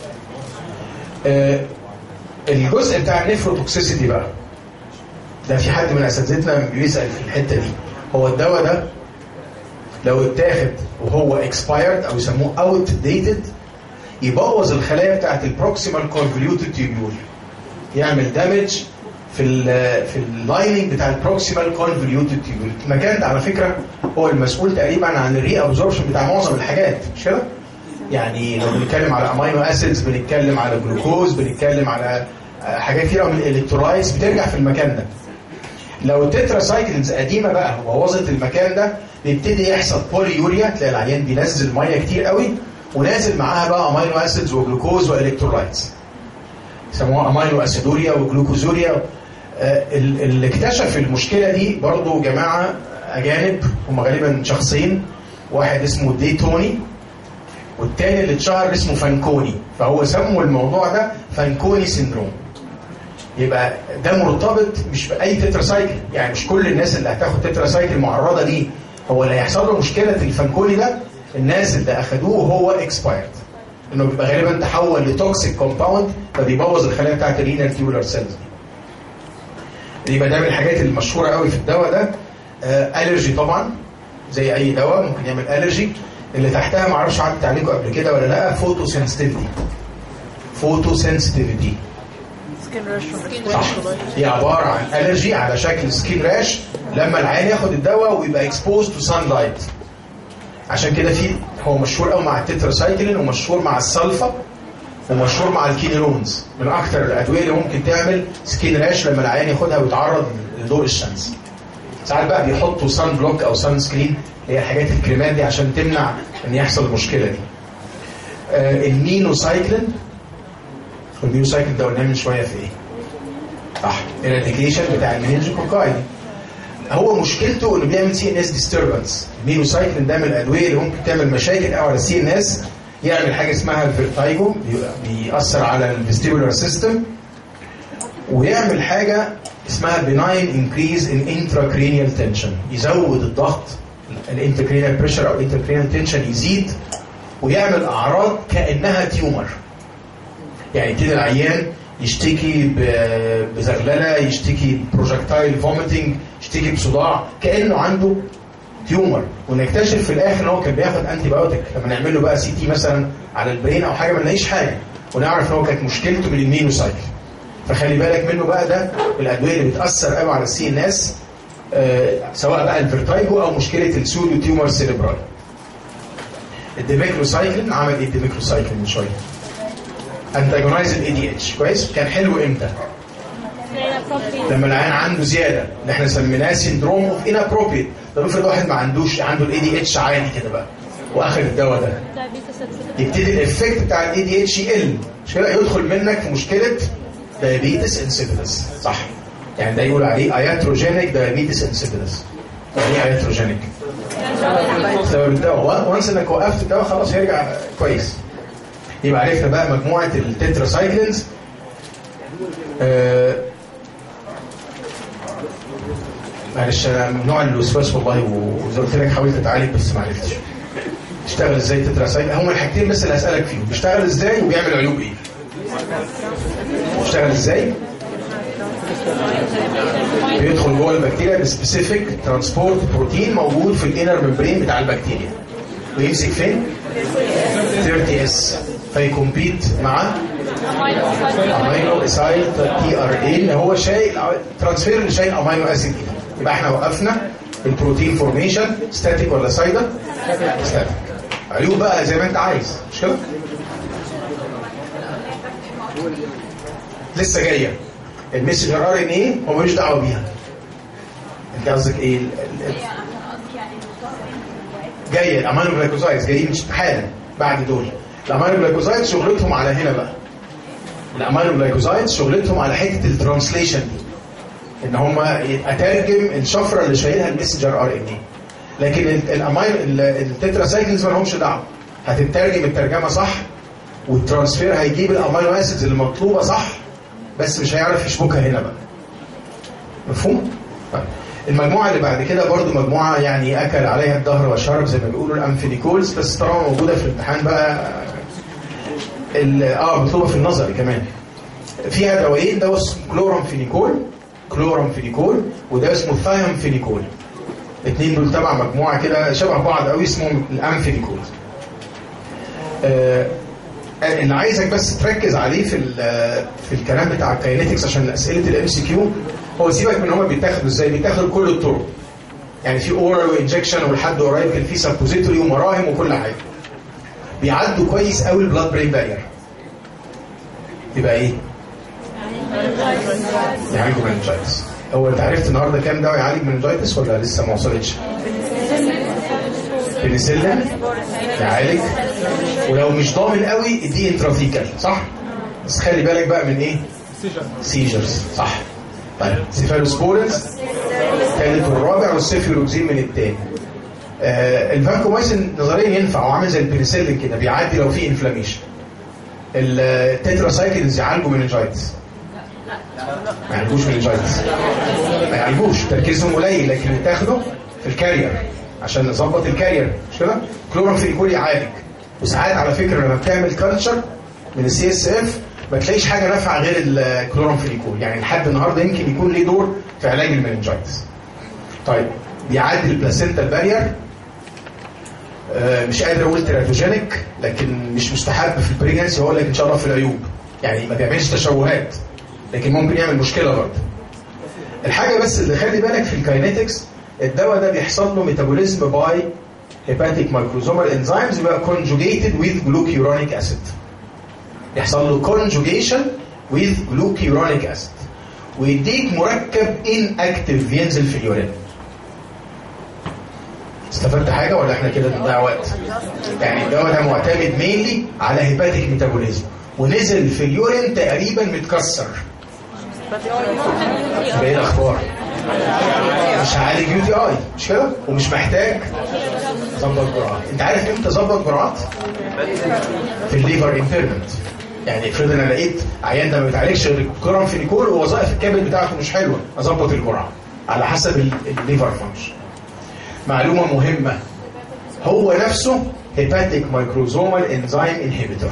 آه الجزء بتاع النيفروتوكسيسيتي بقى ده في حد من اساتذتنا بيسال في الحته دي. هو الدواء ده لو اتاخد وهو اكسبايرد او يسموه اوت ديتد يبوظ الخلايا بتاعت البروكسيمال كونفوليوتد تيوبيول، يعمل دامج في ال في اللايننج بتاع البروكسيمال كونفوليوتد تيوبيول. المكان ده على فكره هو المسؤول تقريبا عن الري ابزوربشن بتاع معظم الحاجات، مش كده؟ يعني لو بنتكلم على امينو اسيدز، بنتكلم على جلوكوز، بنتكلم على حاجات كتيره من الالكترولايتس بترجع في المكان ده. لو التتراسايكلينز قديمه بقى وبوظت المكان ده بيبتدي يحصل بوليوريا، تلاقي العيان بينزل ميه كتير قوي ونازل معاها بقى امينو اسيدز وجلوكوز والكترولايتس يسموها امينو اسيدوريا وجلوكوزوريا. آه اللي اكتشف المشكله دي برضو جماعه اجانب، هم غالبا شخصين، واحد اسمه ديتوني والتاني اللي اتشهر اسمه فانكوني، فهو سموا الموضوع ده فانكوني سيندروم. يبقى ده مرتبط مش باي تتراسايكل، يعني مش كل الناس اللي هتاخد تتراسايكل معرضه ليه، هو اللي هيحصل له مشكله الفانكوني ده الناس اللي اخدوه هو اكسبايرد، انه بيبقى غالبا تحول لتوكسيك كومباوند فبيبوظ الخلايا بتاعت الرينال تيولار سيلز. يبقى ده من الحاجات المشهوره قوي في الدواء ده. آه الرجي طبعا زي اي دواء ممكن يعمل الرجي. اللي تحتها معرفش عدت عليكم قبل كده ولا لا، فوتو سنسيتيفيتي. فوتو سنسيتيفيتي صح، هي عباره عن الرجي على شكل سكين راش لما العيان ياخد الدواء ويبقى اكسبوز تو سان لايت. عشان كده في هو مشهور قوي مع التتراسايكلين ومشهور مع السلفا ومشهور مع الكينيرونز، من اكثر الادويه اللي ممكن تعمل سكين راش لما العيان ياخدها ويتعرض لضوء الشمس. ساعات بقى بيحطوا سان بلوك او سان سكرين اللي هي حاجات الكريمات دي عشان تمنع ان يحصل المشكله دي. آه المينوسايكلين، المينوسايكلين ده قلنا من شويه في ايه؟ صح، الاديكيشن بتاع المننجوكوكاي. هو مشكلته انه بيعمل سي ان اس ديستربنس. المينوسايكلين ده من الادويه اللي ممكن تعمل مشاكل قوي على السي ان اس، يعمل حاجه اسمها الفيرتايجو، بيأثر على الفيستيبولار سيستم، ويعمل حاجه اسمها benign increase in intracranial tension، يزود الضغط الانتركرينال بريشر او الانتركرينال تنشن يزيد ويعمل اعراض كانها تيومر. يعني كده العيان يشتكي بزغلله، يشتكي بروجكتايل فوميتنج، يشتكي بصداع كانه عنده تيومر، ونكتشف في الاخر ان هو كان بياخد انتي بايوتيك. لما نعمل له بقى سي تي مثلا على البرين او حاجه ما نلاقيش حاجه، ونعرف ان هو كانت مشكلته من المينوسايكل. فخلي بالك منه بقى، ده الادويه اللي بتاثر قوي على السي ان اس، آه سواء بقى الفيرتايجو او مشكله السودو تيومر سيريبرال. الديميكلوسايكلين عمل ايه الديميكلوسايكلين من شويه؟ انتاجونايز الاي دي اتش. كويس، كان حلو امتى؟ لما العيان عنده زياده اللي احنا سميناه سيندروم اوف انابروبريت. طب افرض واحد ما عندوش، عنده الاي دي اتش عالي كده بقى واخد الدواء ده، يبتدي الافكت بتاع الاي دي اتش يقل، مش كده؟ يدخل منك في مشكله دايابيتس انسيبيدس. صح، يعني ده يقول عليه اياتروجينيك دايابيتس انسيبيدس. يعني ايه اياتروجينيك؟ بسبب الدواء. وانس انك وقفت الدواء خلاص هيرجع كويس. يبقى عرفنا بقى مجموعه التتراسايكلينز. آه معلش انا من نوع الوسواس والله، وزي قلت لك حاولت اتعالج بس ما عرفتش. بيشتغل ازاي التتراسايكلين؟ هم الحاجتين بس اللي هسالك فيهم، بيشتغل ازاي وبيعمل عيوب ايه؟ بيشتغل ازاي؟ بيدخل جوه البكتيريا بسبيسيفيك ترانسبورت بروتين موجود في الانر ممبرين بتاع البكتيريا، ويمسك فين؟ ثلاثين اس، فيكمبيت مع امينو اسايد تي ار اي اللي هو شايل ترانسفير اللي شايل امينو اسيد. يبقى احنا وقفنا البروتين فورميشن ستاتيك ولا سايدر؟ ستاتيك. عيوب بقى زي ما انت عايز، مش كده؟ لسه جايه المسنجر ار ان ايه، هو ملوش دعوه بيها. انت قصدك ايه؟ جايه الامينو جلايكوزايدز جايين حالا بعد دول. الامينو جلايكوزايدز شغلتهم على هنا بقى. الامينو جلايكوزايدز شغلتهم على حته الترانسليشن دي، ان هم اترجم الشفره اللي شايلها المسنجر ار ان ايه. لكن الامينو التتراسايكلز ما لهمش دعوه، هتترجم الترجمه صح والترانسفير هيجيب الامينو اسيدز اللي مطلوبه صح، بس مش هيعرف يشبكها هنا بقى. مفهوم؟ طيب. المجموعه اللي بعد كده برضو مجموعه يعني اكل عليها الدهر والشرب زي ما بيقولوا، الامفينيكولز، بس طالما موجوده في الامتحان بقى اه مطلوبه في النظري كمان. فيها دوايين، دواء اسمه كلورامفينيكول كلورامفينيكول وده اسمه ثايامفينيكول. الاثنين دول تبع مجموعه كده شبه بعض قوي اسمهم الامفينيكول. آه اللي عايزك بس تركز عليه في في الكلام بتاع الكاينيتكس عشان اسئله الام سي كيو، هو سيبك من هم بيتاخدوا ازاي، بيتاخدوا كل الطرق. يعني في اورال وانجكشن ولحد قريب كان في سبوزيتوري ومراهم وكل حاجه. بيعدوا كويس قوي البلاد برين بارير. يبقى ايه؟ يعالجوا مننجايتس. هو انت عرفت النهارده كام دواء يعالج مننجايتس ولا لسه ما وصلتش؟ بنسلين يعالج ولو مش ضامن قوي دي انترافيكال صح؟ بس خلي بالك بقى من ايه؟ سيجرز صح. طيب سيفالوسبورينز الثالث والرابع والسيفيروكسين من الثاني. آه الفانكومايسين نظريا ينفع، هو عامل زي البنسلين كده بيعدي لو في انفلاميشن. التتراسايكلينز يعالجوا مننجايتس؟ ما يعالجوش مننجايتس، ما يعالجوش، تركيزهم قليل، لكن تاخده في الكارير عشان نظبط الكارير مش كده؟ كلورامفينيكول يعالج. وساعات على فكره لما بتعمل كلتشر من السي اس اف ما تلاقيش حاجه نافعه غير الكلورامفينيكول، يعني لحد النهارده يمكن يكون ليه دور في علاج المننجايتس. طيب بيعدي البلاسينتا بارير، آه مش قادر اقول تيراتوجينيك لكن مش مستحب في البريجنسي، هو لك ان شاء الله في العيوب، يعني ما بيعملش تشوهات لكن ممكن يعمل مشكله برضه. الحاجه بس اللي خلي بالك في الكاينيتكس، الدواء ده بيحصل له ميتابوليزم باي هيباتيك مايكروزومال انزيمز يبقى conjugated with glucuronic acid. يحصل له conjugation with glucuronic acid ويديك مركب inactive ينزل في اليورين. استفدت حاجه ولا احنا كده بنضيع وقت؟ يعني الدواء ده معتمد مينلي على هيباتيك ميتابوليزم ونزل في اليورين تقريبا متكسر. ايه الاخبار؟ مش هعالج يو تي اي مش كده؟ ومش محتاج ظبط جرعات. انت عارف امتى ظبط جرعات؟ في الليفر امبيرمنت. يعني افرض انا لقيت عيان ده ما بيتعالجش غير كلورامفينيكول ووظائف الكبد بتاعته مش حلوه، اظبط الجرعه على حسب الليفر فانكشن. معلومه مهمه، هو نفسه هيباتيك مايكروزومال انزيم انهبيتور.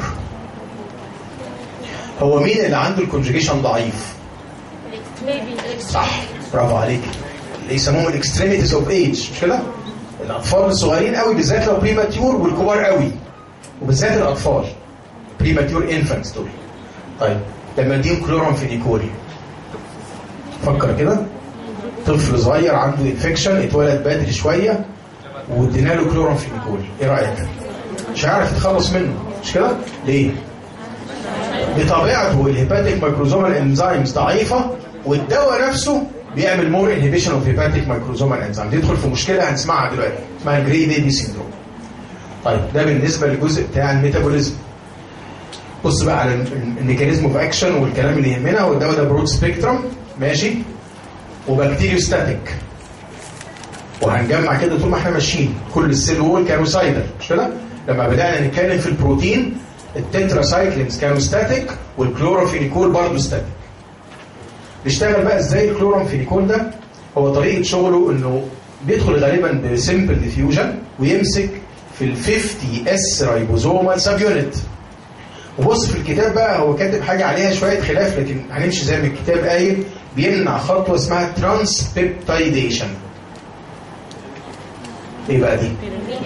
هو مين اللي عنده الكونجيجيشن ضعيف؟ صح برافو عليك، اللي يسموهم الاكستريميتيز اوف ايج مش كده؟ الاطفال الصغيرين قوي بالذات لو بريماتيور، والكبار قوي وبالذات الاطفال بريماتيور انفانتس دول. طيب لما اديهم كلورامفينيكول، فكر كده، طفل صغير عنده انفكشن اتولد بدري شويه وادينا له كلورامفينيكول، ايه رايك؟ مش هيعرف يتخلص منه مش كده؟ ليه؟ بطبيعته الهيباتيك مايكروزومال انزيمز ضعيفه، والدواء نفسه بيعمل مور انهبيشن اوف هيباتيك مايكروزومال انزيم، يدخل في مشكله هنسمعها دلوقتي اسمها الجري بيبي سيندروم. طيب ده بالنسبه للجزء بتاع الميتابوليزم. بص بقى على الميكانيزم اوف اكشن والكلام اللي يهمنا. هو الدواء ده برود سبيكترم ماشي، وبكتيريوستاتيك، وهنجمع كده طول ما احنا ماشيين كل السيل وول كانوا سايدر مش كده؟ لما بدانا نتكلم في البروتين التتراسايكلينز كانوا ستاتيك والكلورامفينيكول برضه ستاتيك. بيشتغل بقى ازاي الكلورامفينيكول ده؟ هو طريقه شغله انه بيدخل غالبا بسمبل ديفيوجن ويمسك في ال خمسين اس رايبوزومال سب يونت. وبص في الكتاب بقى هو كاتب حاجه عليها شويه خلاف، لكن هنمشي زي ما الكتاب قايل، بيمنع خطوه اسمها ترانس بيبتايديشن. ايه بقى دي؟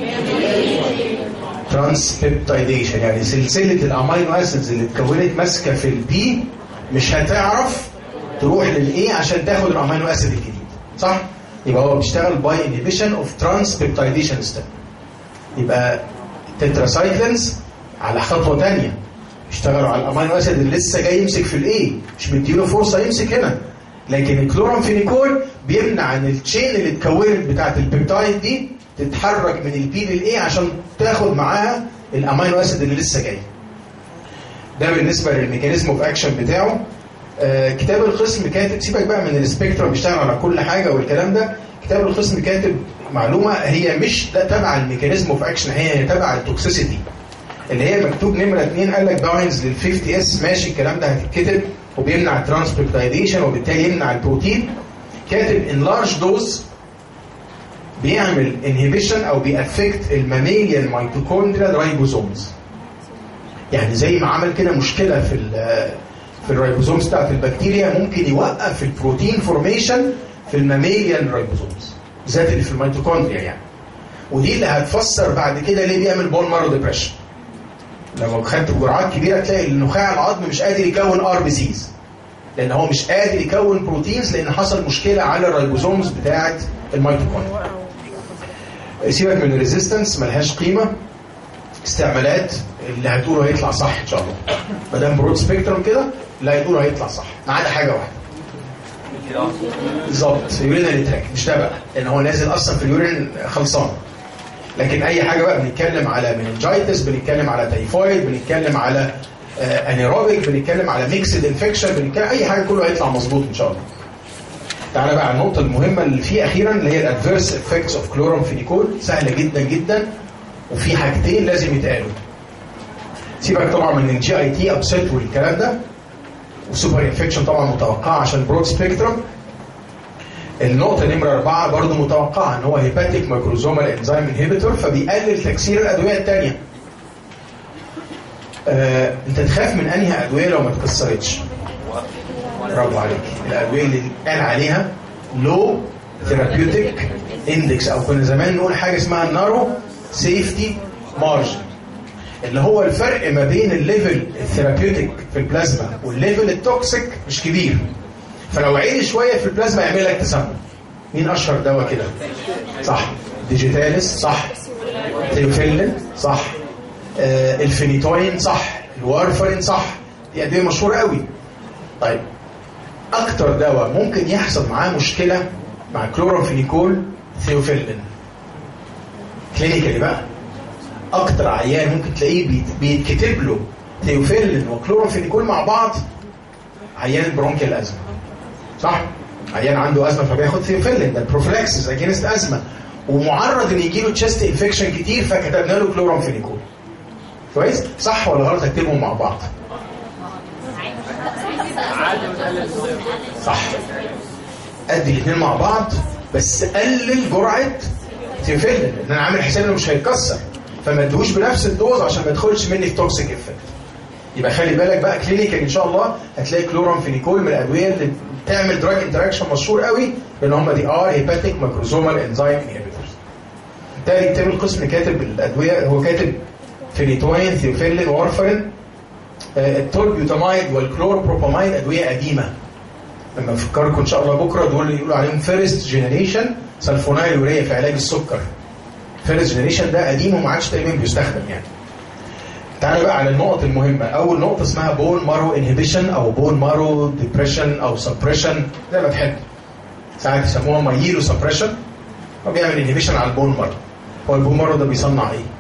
ترانس بيبتايديشن يعني سلسله الامينو اسيدز اللي اتكونت ماسكه في البي مش هتعرف تروح للايه عشان تاخد الامينو اسيد الجديد صح؟ يبقى هو بيشتغل باي انهبيشن اوف ترانس بيبتايديشن ستيب. يبقى التتراسايكلينز على خطوه ثانيه اشتغلوا على الامينو اسيد اللي لسه جاي يمسك في الايه، مش مديله فرصه يمسك هنا. لكن الكلورامفينيكول بيمنع ان التشين اللي اتكونت بتاعه البيبتايد دي تتحرك من البي للايه عشان تاخد معاها الامينو اسيد اللي لسه جاي. ده بالنسبه للميكانيزم اوف اكشن بتاعه. آه كتاب القسم كاتب، سيبك بقى من السبيكترم بيشتغل على كل حاجه والكلام ده، كتاب القسم كاتب معلومه هي مش ده تبع الميكانيزم اوف اكشن، هي تبع التوكسيسيتي اللي هي مكتوب نمره اثنين. قال لك باينز لل خمسين اس ماشي، الكلام ده هتتكتب، وبيمنع الترانسبيبتايديشن وبالتالي يمنع البروتين. كاتب ان لارج دوز بيعمل انهبيشن او بيأفكت الماميليان ميتوكوندريال رايبوزومز. يعني زي ما عمل كده مشكله في في الرايبوزومز بتاعت البكتيريا، ممكن يوقف البروتين فورميشن في الماميليان رايبوزومز بالذات اللي في الميتوكوندريا يعني. ودي اللي هتفسر بعد كده ليه بيعمل بون مارو ديبريشن. لما خدت بجرعات كبيره تلاقي النخاع العظمي مش قادر يكون ار بي سيز، لان هو مش قادر يكون بروتينز لان حصل مشكله على الرايبوزومز بتاعه الميتوكوندريا. سيبك من الريزيستنس ملهاش قيمه، استعمالات اللي هتقوله هيطلع صح ان شاء الله. ما دام برود سبيكترم كده اللي هيقوله هيطلع صح، ما عدا حاجه واحده بالظبط، يورينال تراك مش ده بقى، لان هو نازل اصلا في اليورين خلصان. لكن اي حاجه بقى بنتكلم على مننجايتس، بنتكلم على تايفويد، بنتكلم على آه انيروبيك، بنتكلم على ميكسد انفكشن، بنتكلم اي حاجه كله هيطلع مظبوط ان شاء الله. تعالى بقى على النقطه المهمه اللي فيه اخيرا اللي هي الادفيرس افكتس اوف كلورامفينيكول. سهله جدا جدا وفي حاجتين لازم يتقالوا. سيبك طبعا من الجي اي تي ابسيت والكلام ده، وسوبر انفكشن طبعا متوقعه عشان برود سبيكترم. النقطه نمره اربعه برضه متوقعه ان هو هيباتيك ماكروزومال انزيم انهبيتور، فبيقلل تكسير الادويه الثانيه. آه، انت تخاف من انهي ادويه لو ما اتكسرتش؟ برافو عليك، الادويه اللي قال عليها لو ثيرابيوتيك اندكس، او كنا زمان نقول حاجه اسمها نارو سيفتي مارجن، اللي هو الفرق ما بين الليفل الثيرابيوتيك في البلازما والليفل التوكسيك مش كبير. فلو عالي شويه في البلازما يعمل لك تسمم. مين اشهر دواء كده؟ صح، ديجيتاليس صح، تيوفيلين صح، آه الفينيتوين صح، الوارفرين صح، دي ادويه مشهوره قوي. طيب اكتر دواء ممكن يحصل معاه مشكله مع كلورامفينيكول ثيوفيلين كلينيكالي بقى. اكتر عيان ممكن تلاقيه بيتكتب له ثيوفيلين وكلورامفينيكول مع بعض عيان البرونكيال ازمه، صح؟ عيان عنده ازمه فبياخد ثيوفيلين، ده البروفلاكسس اجينست ازمه، ومعرض ان يجي له تشست انفكشن كتير فكتبنا له كلورامفينيكول. كويس؟ صح ولا غلط اكتبهم مع بعض؟ صح. ادي الاثنين مع بعض بس قلل جرعه ثيوفيلين، ان انا عامل حساب انه مش هيتكسر، فما ادوش بنفس الدوز عشان ما يدخلش مني في توكسيك افكت. يبقى خلي بالك بقى كلينيكال ان شاء الله هتلاقي كلورامفينيكول من الادويه اللي بتعمل دراج انتراكشن مشهور قوي، لان هم دي ار هيباتيك ماكروزومال انزيم انهبيتورز. بالتالي كتاب القسم كاتب الادويه، هو كاتب فينيتوين ثيوفيلين وارفرين. التولبيوتامايد والكلوربروبامايد ادويه قديمه، لما افكركم ان شاء الله بكره دول اللي يقولوا عليهم فيرست جينيريشن سلفونايل يوريا في علاج السكر. فيرست جينيريشن ده قديم وما عادش تقريبا بيستخدم يعني. تعالى بقى على النقط المهمه. اول نقطه اسمها بون مارو انهبيشن او بون مارو ديبريشن او سبريشن زي ما تحب. ساعات يسموها مايلو سبريشن، هو بيعمل انهبيشن على البون مارو. هو البون مارو ده بيصنع ايه؟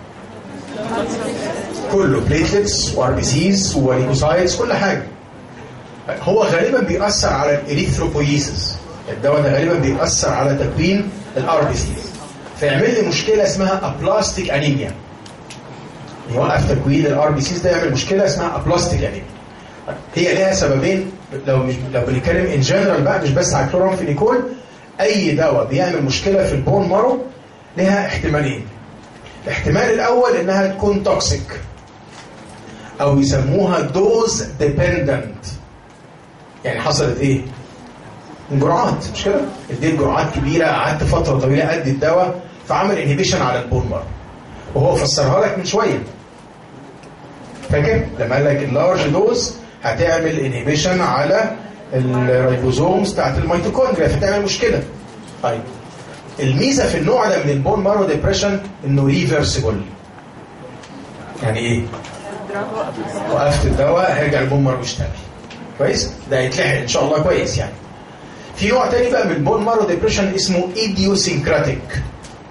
كله بليتلتس وار بي سيز وليكوسايتس كل حاجه. هو غالبا بيأثر على الاريثروبويسيس، الدواء ده غالبا بيأثر على تكوين الار بي سيز، فيعمل لي مشكله اسمها ابلاستيك انيميا. يوقف تكوين الار بي سيز ده يعمل مشكله اسمها ابلاستيك انيميا. هي لها سببين، لو مش لو بنتكلم ان جنرال بقى مش بس على كلورامفينيكول، اي دواء بيعمل مشكله في البون مارو لها احتمالين. الاحتمال الاول انها تكون توكسيك او يسموها دوز ديبندنت. يعني حصلت ايه؟ جرعات، مش كده؟ اديت جرعات كبيره، قعدت فتره طويله ادي الدواء فعمل انهبيشن على البون مارو. وهو فسرها لك من شويه. فاكر؟ لما قال لك اللارج دوز هتعمل انهبيشن على الريبوزومز بتاعت الميتوكوندريا فتعمل مشكله. طيب الميزه في النوع ده من البون مارو ديبريشن انه ريفرسيبل. يعني ايه؟ وقفت الدواء هيرجع البون مارو يشتغل. كويس؟ ده هيتلحق ان شاء الله كويس يعني. في نوع تاني بقى من البون مارو ديبريشن اسمه ايديوسينكراتيك.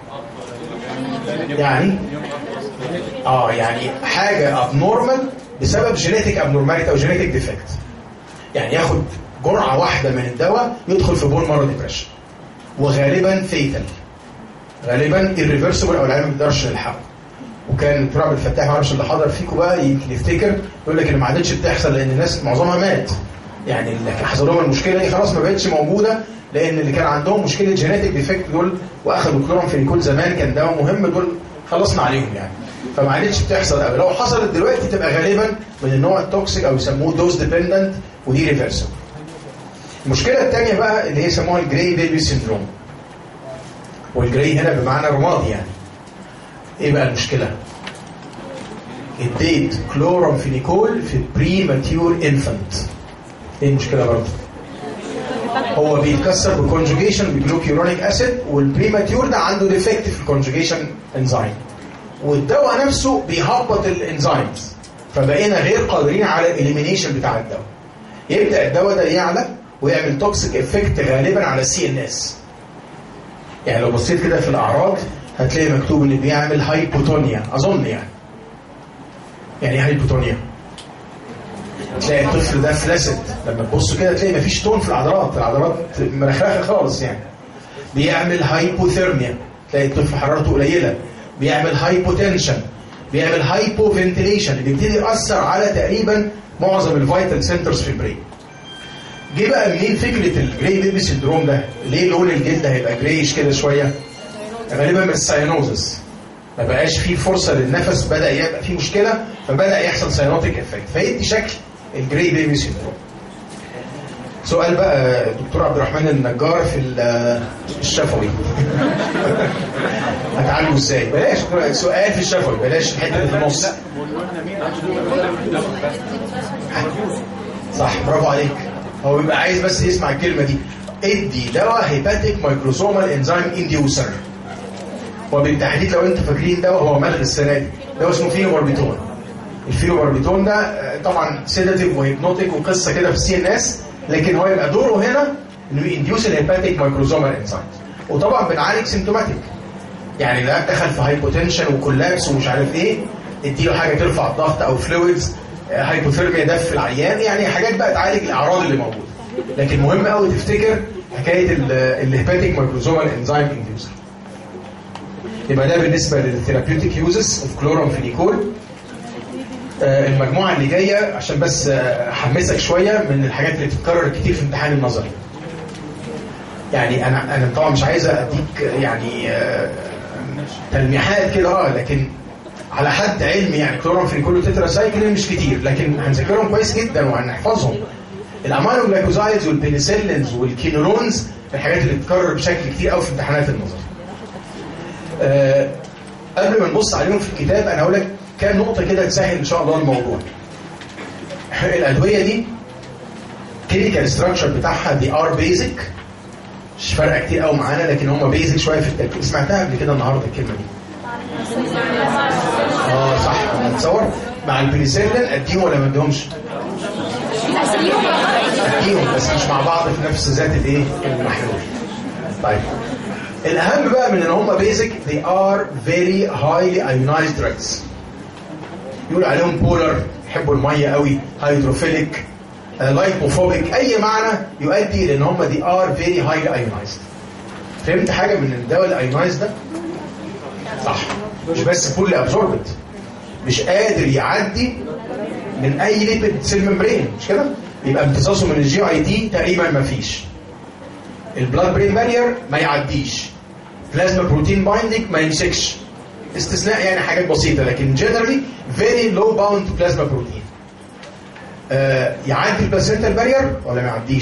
يعني اه يعني حاجه ابنورمال بسبب جينيتيك ابنورماليتي او جينيتيك ديفكت. يعني ياخد جرعه واحده من الدواء يدخل في بون مارو ديبريشن، وغالبا فيتال، غالبا irreversible او العيان ما بيقدرش يلحقه. وكان الدكتور عبد الفتاح ما اعرفش اللي حضر فيكم بقى يمكن يفتكر يقول لك ان ما عادتش بتحصل لان الناس معظمها مات. يعني اللي حصل لهم المشكله دي خلاص ما بقتش موجوده، لان اللي كان عندهم مشكله جينيتيك ديفكت دول واخدوا كلورامفينيكول زمان كان دواء مهم، دول خلصنا عليهم يعني. فما عادتش بتحصل قبل. لو حصلت دلوقتي تبقى غالبا من النوع التوكسيك او يسموه دوز ديبندنت ودي ريفرسبل. المشكله الثانيه بقى اللي هي يسموها الجراي بيبي سيندروم. والجراي هنا بمعنى رمادي يعني. ايه بقى المشكله؟ اديت كلورامفينيكول في بري ماتيور انفانت. ايه المشكله برضه؟ هو بيتكسر بالكونجوجيشن بجلوكيورونيك اسيد، والبريماتيور ده عنده ديفكت في الكونجوجيشن انزيم، والدواء نفسه بيهبط الانزيمز، فبقينا غير قادرين على الاليمينيشن بتاع الدواء. يبدا الدواء ده يعلى ويعمل توكسيك افكت غالبا على السي ان اس. يعني لو بصيت كده في الاعراض هتلاقي مكتوب ان بيعمل هايبوتونيا اظن يعني. يعني ايه هايبوتونيا؟ تلاقي الطفل ده فلاسد، لما تبص كده تلاقي مفيش تون في العضلات، العضلات مرخرخه خالص يعني. بيعمل هايبوثيرميا، تلاقي الطفل حرارته قليله. بيعمل هايبوتنشن، بيعمل هايبو فنتيليشن اللي بيبتدي يأثر على تقريبا معظم الفيتال سنترز في البرين. جه بقى منين فكره الجراي بيبي سندروم ده؟ ليه لون الجلد هيبقى جرايش كده شويه؟ غالبا من الساينوزس، ما بقاش فيه فرصه للنفس، بدا يبقى فيه مشكله، فبدا يحصل ساينوتيك افكت فيدي شكل الجراي بيبي سندروم. سؤال بقى دكتور عبد الرحمن النجار في الشفوي هتعالجه ازاي؟ بلاش سؤال في الشفوي، بلاش الحته اللي في النص. صح، برافو عليك. هو بيبقى عايز بس يسمع الكلمه دي. ادي دواء هيباتيك مايكروسومال انزيم انديوسر، وبالتحديد لو انتوا فاكرين دواء هو ملغي السنه دي، دواء اسمه فينوباربيتون. الفينوباربيتون ده طبعا سيداتيف وهيبنوتيك وقصه كده في السي ان اس، لكن هو يبقى دوره هنا انه ينديوس الهيباتيك مايكروسومال انزيم. وطبعا بنعالج سيمتوماتيك، يعني لا دخل في هايبوتنشن وكولابس ومش عارف ايه، اديله حاجه ترفع الضغط او فلويدز، هايبوثيرميا ده في العيان، يعني حاجات بقى تعالج الاعراض اللي موجوده. لكن مهم قوي تفتكر حكايه الهيباتيك مايكروسومال انزيم انديوسر. يبقى ده بالنسبه للثيرابيوتيك يوزز اوف كلورامفينيكول. المجموعه اللي جايه عشان بس احمسك شويه من الحاجات اللي بتتكرر كتير في امتحان النظري. يعني انا انا طبعا مش عايز اديك يعني تلميحات كده اه لكن على حد علمي يعني كلورامفينيكول وتتراسايكلين مش كتير، لكن هنذاكرهم كويس جدا وهنحفظهم. الامينو جلايكوزايدز والبنسلينز والكينولونز الحاجات اللي بتتكرر بشكل كتير قوي في امتحانات النظري. أه قبل ما نبص عليهم في الكتاب انا هقول لك كام نقطه كده تسهل ان شاء الله الموضوع. الادويه دي كيميكال ستراكشر بتاعها دي ار بيزك، مش فارقه كتير قوي معانا، لكن هم بيزك شويه في التركيب. سمعتها قبل كده النهارده الكلمه دي؟ اه صح. هتصور مع البنسلين اديهم ولا ما اديهمش؟ اديهم بس مش مع بعض في نفس ذات الايه المحلول. طيب الاهم بقى من ان هم بيزك they are very highly ionized drugs. يقول عليهم بولر، يحبوا الميه قوي، هيدروفيليك، لايبوفوبيك، اي معنى يؤدي لان هم they are very highly ionized. فهمت حاجه من الدواء الايونايز ده؟ صح. مش بس فول ابزوربت، مش قادر يعدي من اي ليبيد سيل ممبرين، مش كده؟ يبقى امتصاصه من الجي اي دي تقريبا ما فيش. البلاد برين بارير ما يعديش. بلازما بروتين بايندينج ما يمسكش. استثناء يعني حاجات بسيطه، لكن جنرالي فيري لو باوند بلازما بروتين. آه يعدي البلاسنتال بارير ولا ما يعديش؟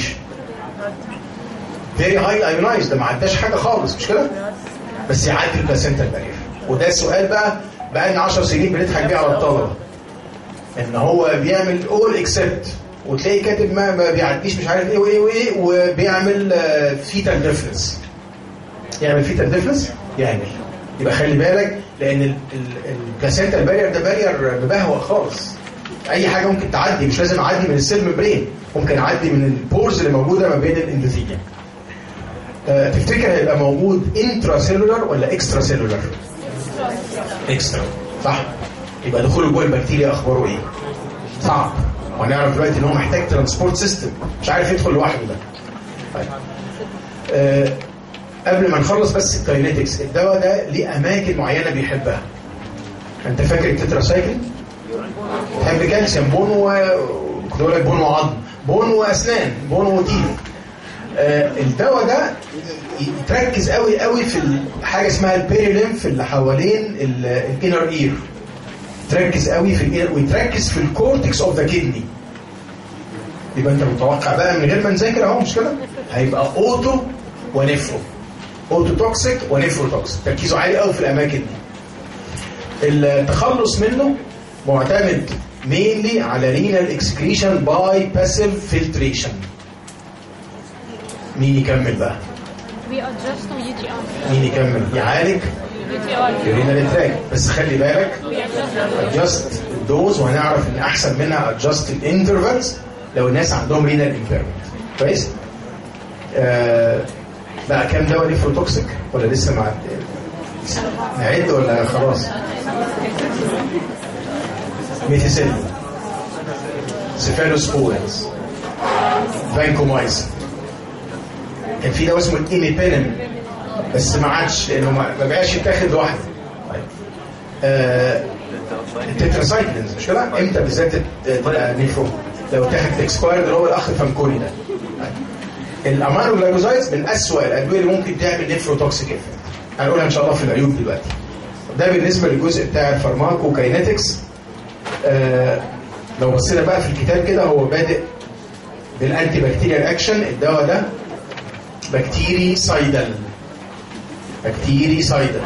فيري هاي ايونايز، ده ما عداش حاجه خالص، مش كده؟ بس يعدي البلاسنتال بارير. وده السؤال بقى بقى لنا عشر سنين بنضحك بيه على الطلبه، ان هو بيعمل اول اكسبت، وتلاقي كاتب ما, ما بيعديش مش عارف ايه وايه وايه، وبيعمل فيتال ديفرنس. يعمل فيتال ديفرنس؟ يعمل. يبقى خلي بالك، لان البلاسنتال بارير ده بارير مبهوأ خالص. اي حاجه ممكن تعدي، مش لازم اعدي من السيل ممبرين، ممكن اعدي من البورز اللي موجوده ما بين الاندوثيليوم. أه تفتكر هيبقى موجود انترا سيلولر ولا اكسترا سيلولر؟ اكسترا، صح؟ يبقى دخوله جوه البكتيريا اخباره ايه؟ صعب. وهنعرف دلوقتي ان هو محتاج ترانسبورت سيستم، مش عارف يدخل لوحده ده. طيب. أه قبل ما نخلص بس الكاينيتكس، الدواء ده ليه اماكن معينه بيحبها. انت فاكر التتراسايكلين؟ بتحب كالسيوم، بون و كنت بقول لك بون وعظم، بون واسنان، بون وتيث. آه الدواء ده يتركز قوي قوي في حاجه اسمها البيريليمف اللي حوالين الانر اير. تركز قوي في الانر، ويتركز في الكورتكس اوف ذا كيدني. يبقى انت متوقع بقى من غير ما نذاكر اهو، مش كده؟ هيبقى اوتو ونفرو، اوتو توكسيك ونفرو توكسيك، تركيزه عالي قوي في الاماكن دي. التخلص منه معتمد mainly على renal excretion by passive filtration. مين يكمل بقى؟ مين يكمل؟ يعالج الرينال تراك، بس خلي بالك adjust الدوز، وهنعرف ان احسن منها adjust الانترفالز لو الناس عندهم رينال impairment. كويس؟ آه بقى كام دواء نيفروتوكسيك ولا لسه مع نعد ولا خلاص؟ ميثيسيلين، سيفالوسبورينز، فانكومايسين. كان في دواء اسمه الايميبينين بس ما عادش لانه ما بقاش يتاخد لوحده. طيب آه التتراسايكلينز مش كده؟ امتى بالذات تبقى نيفرو؟ لو تاخد اكسبايرد اللي هو الاخ فانكوني ده. طيب الامينو جلايكوزايدز من اسوء الادويه اللي ممكن تعمل نيفروتوكسيك افكت. هنقولها ان شاء الله في العيوب دلوقتي. ده بالنسبه للجزء بتاع الفارماكوكاينetics. آه لو بصينا بقى في الكتاب كده هو بادئ بالانتي بكتيريال اكشن. الدواء ده بكتيري سايدل، بكتيري سايدل.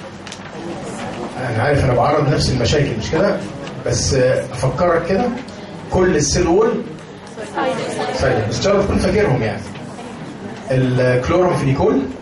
انا عارف انا بعرض نفس المشاكل مش كده، بس افكرك كده كل السيل وول سايدل، بس ان شاء الله تكون فاكرهم يعني. الكلورامفينيكول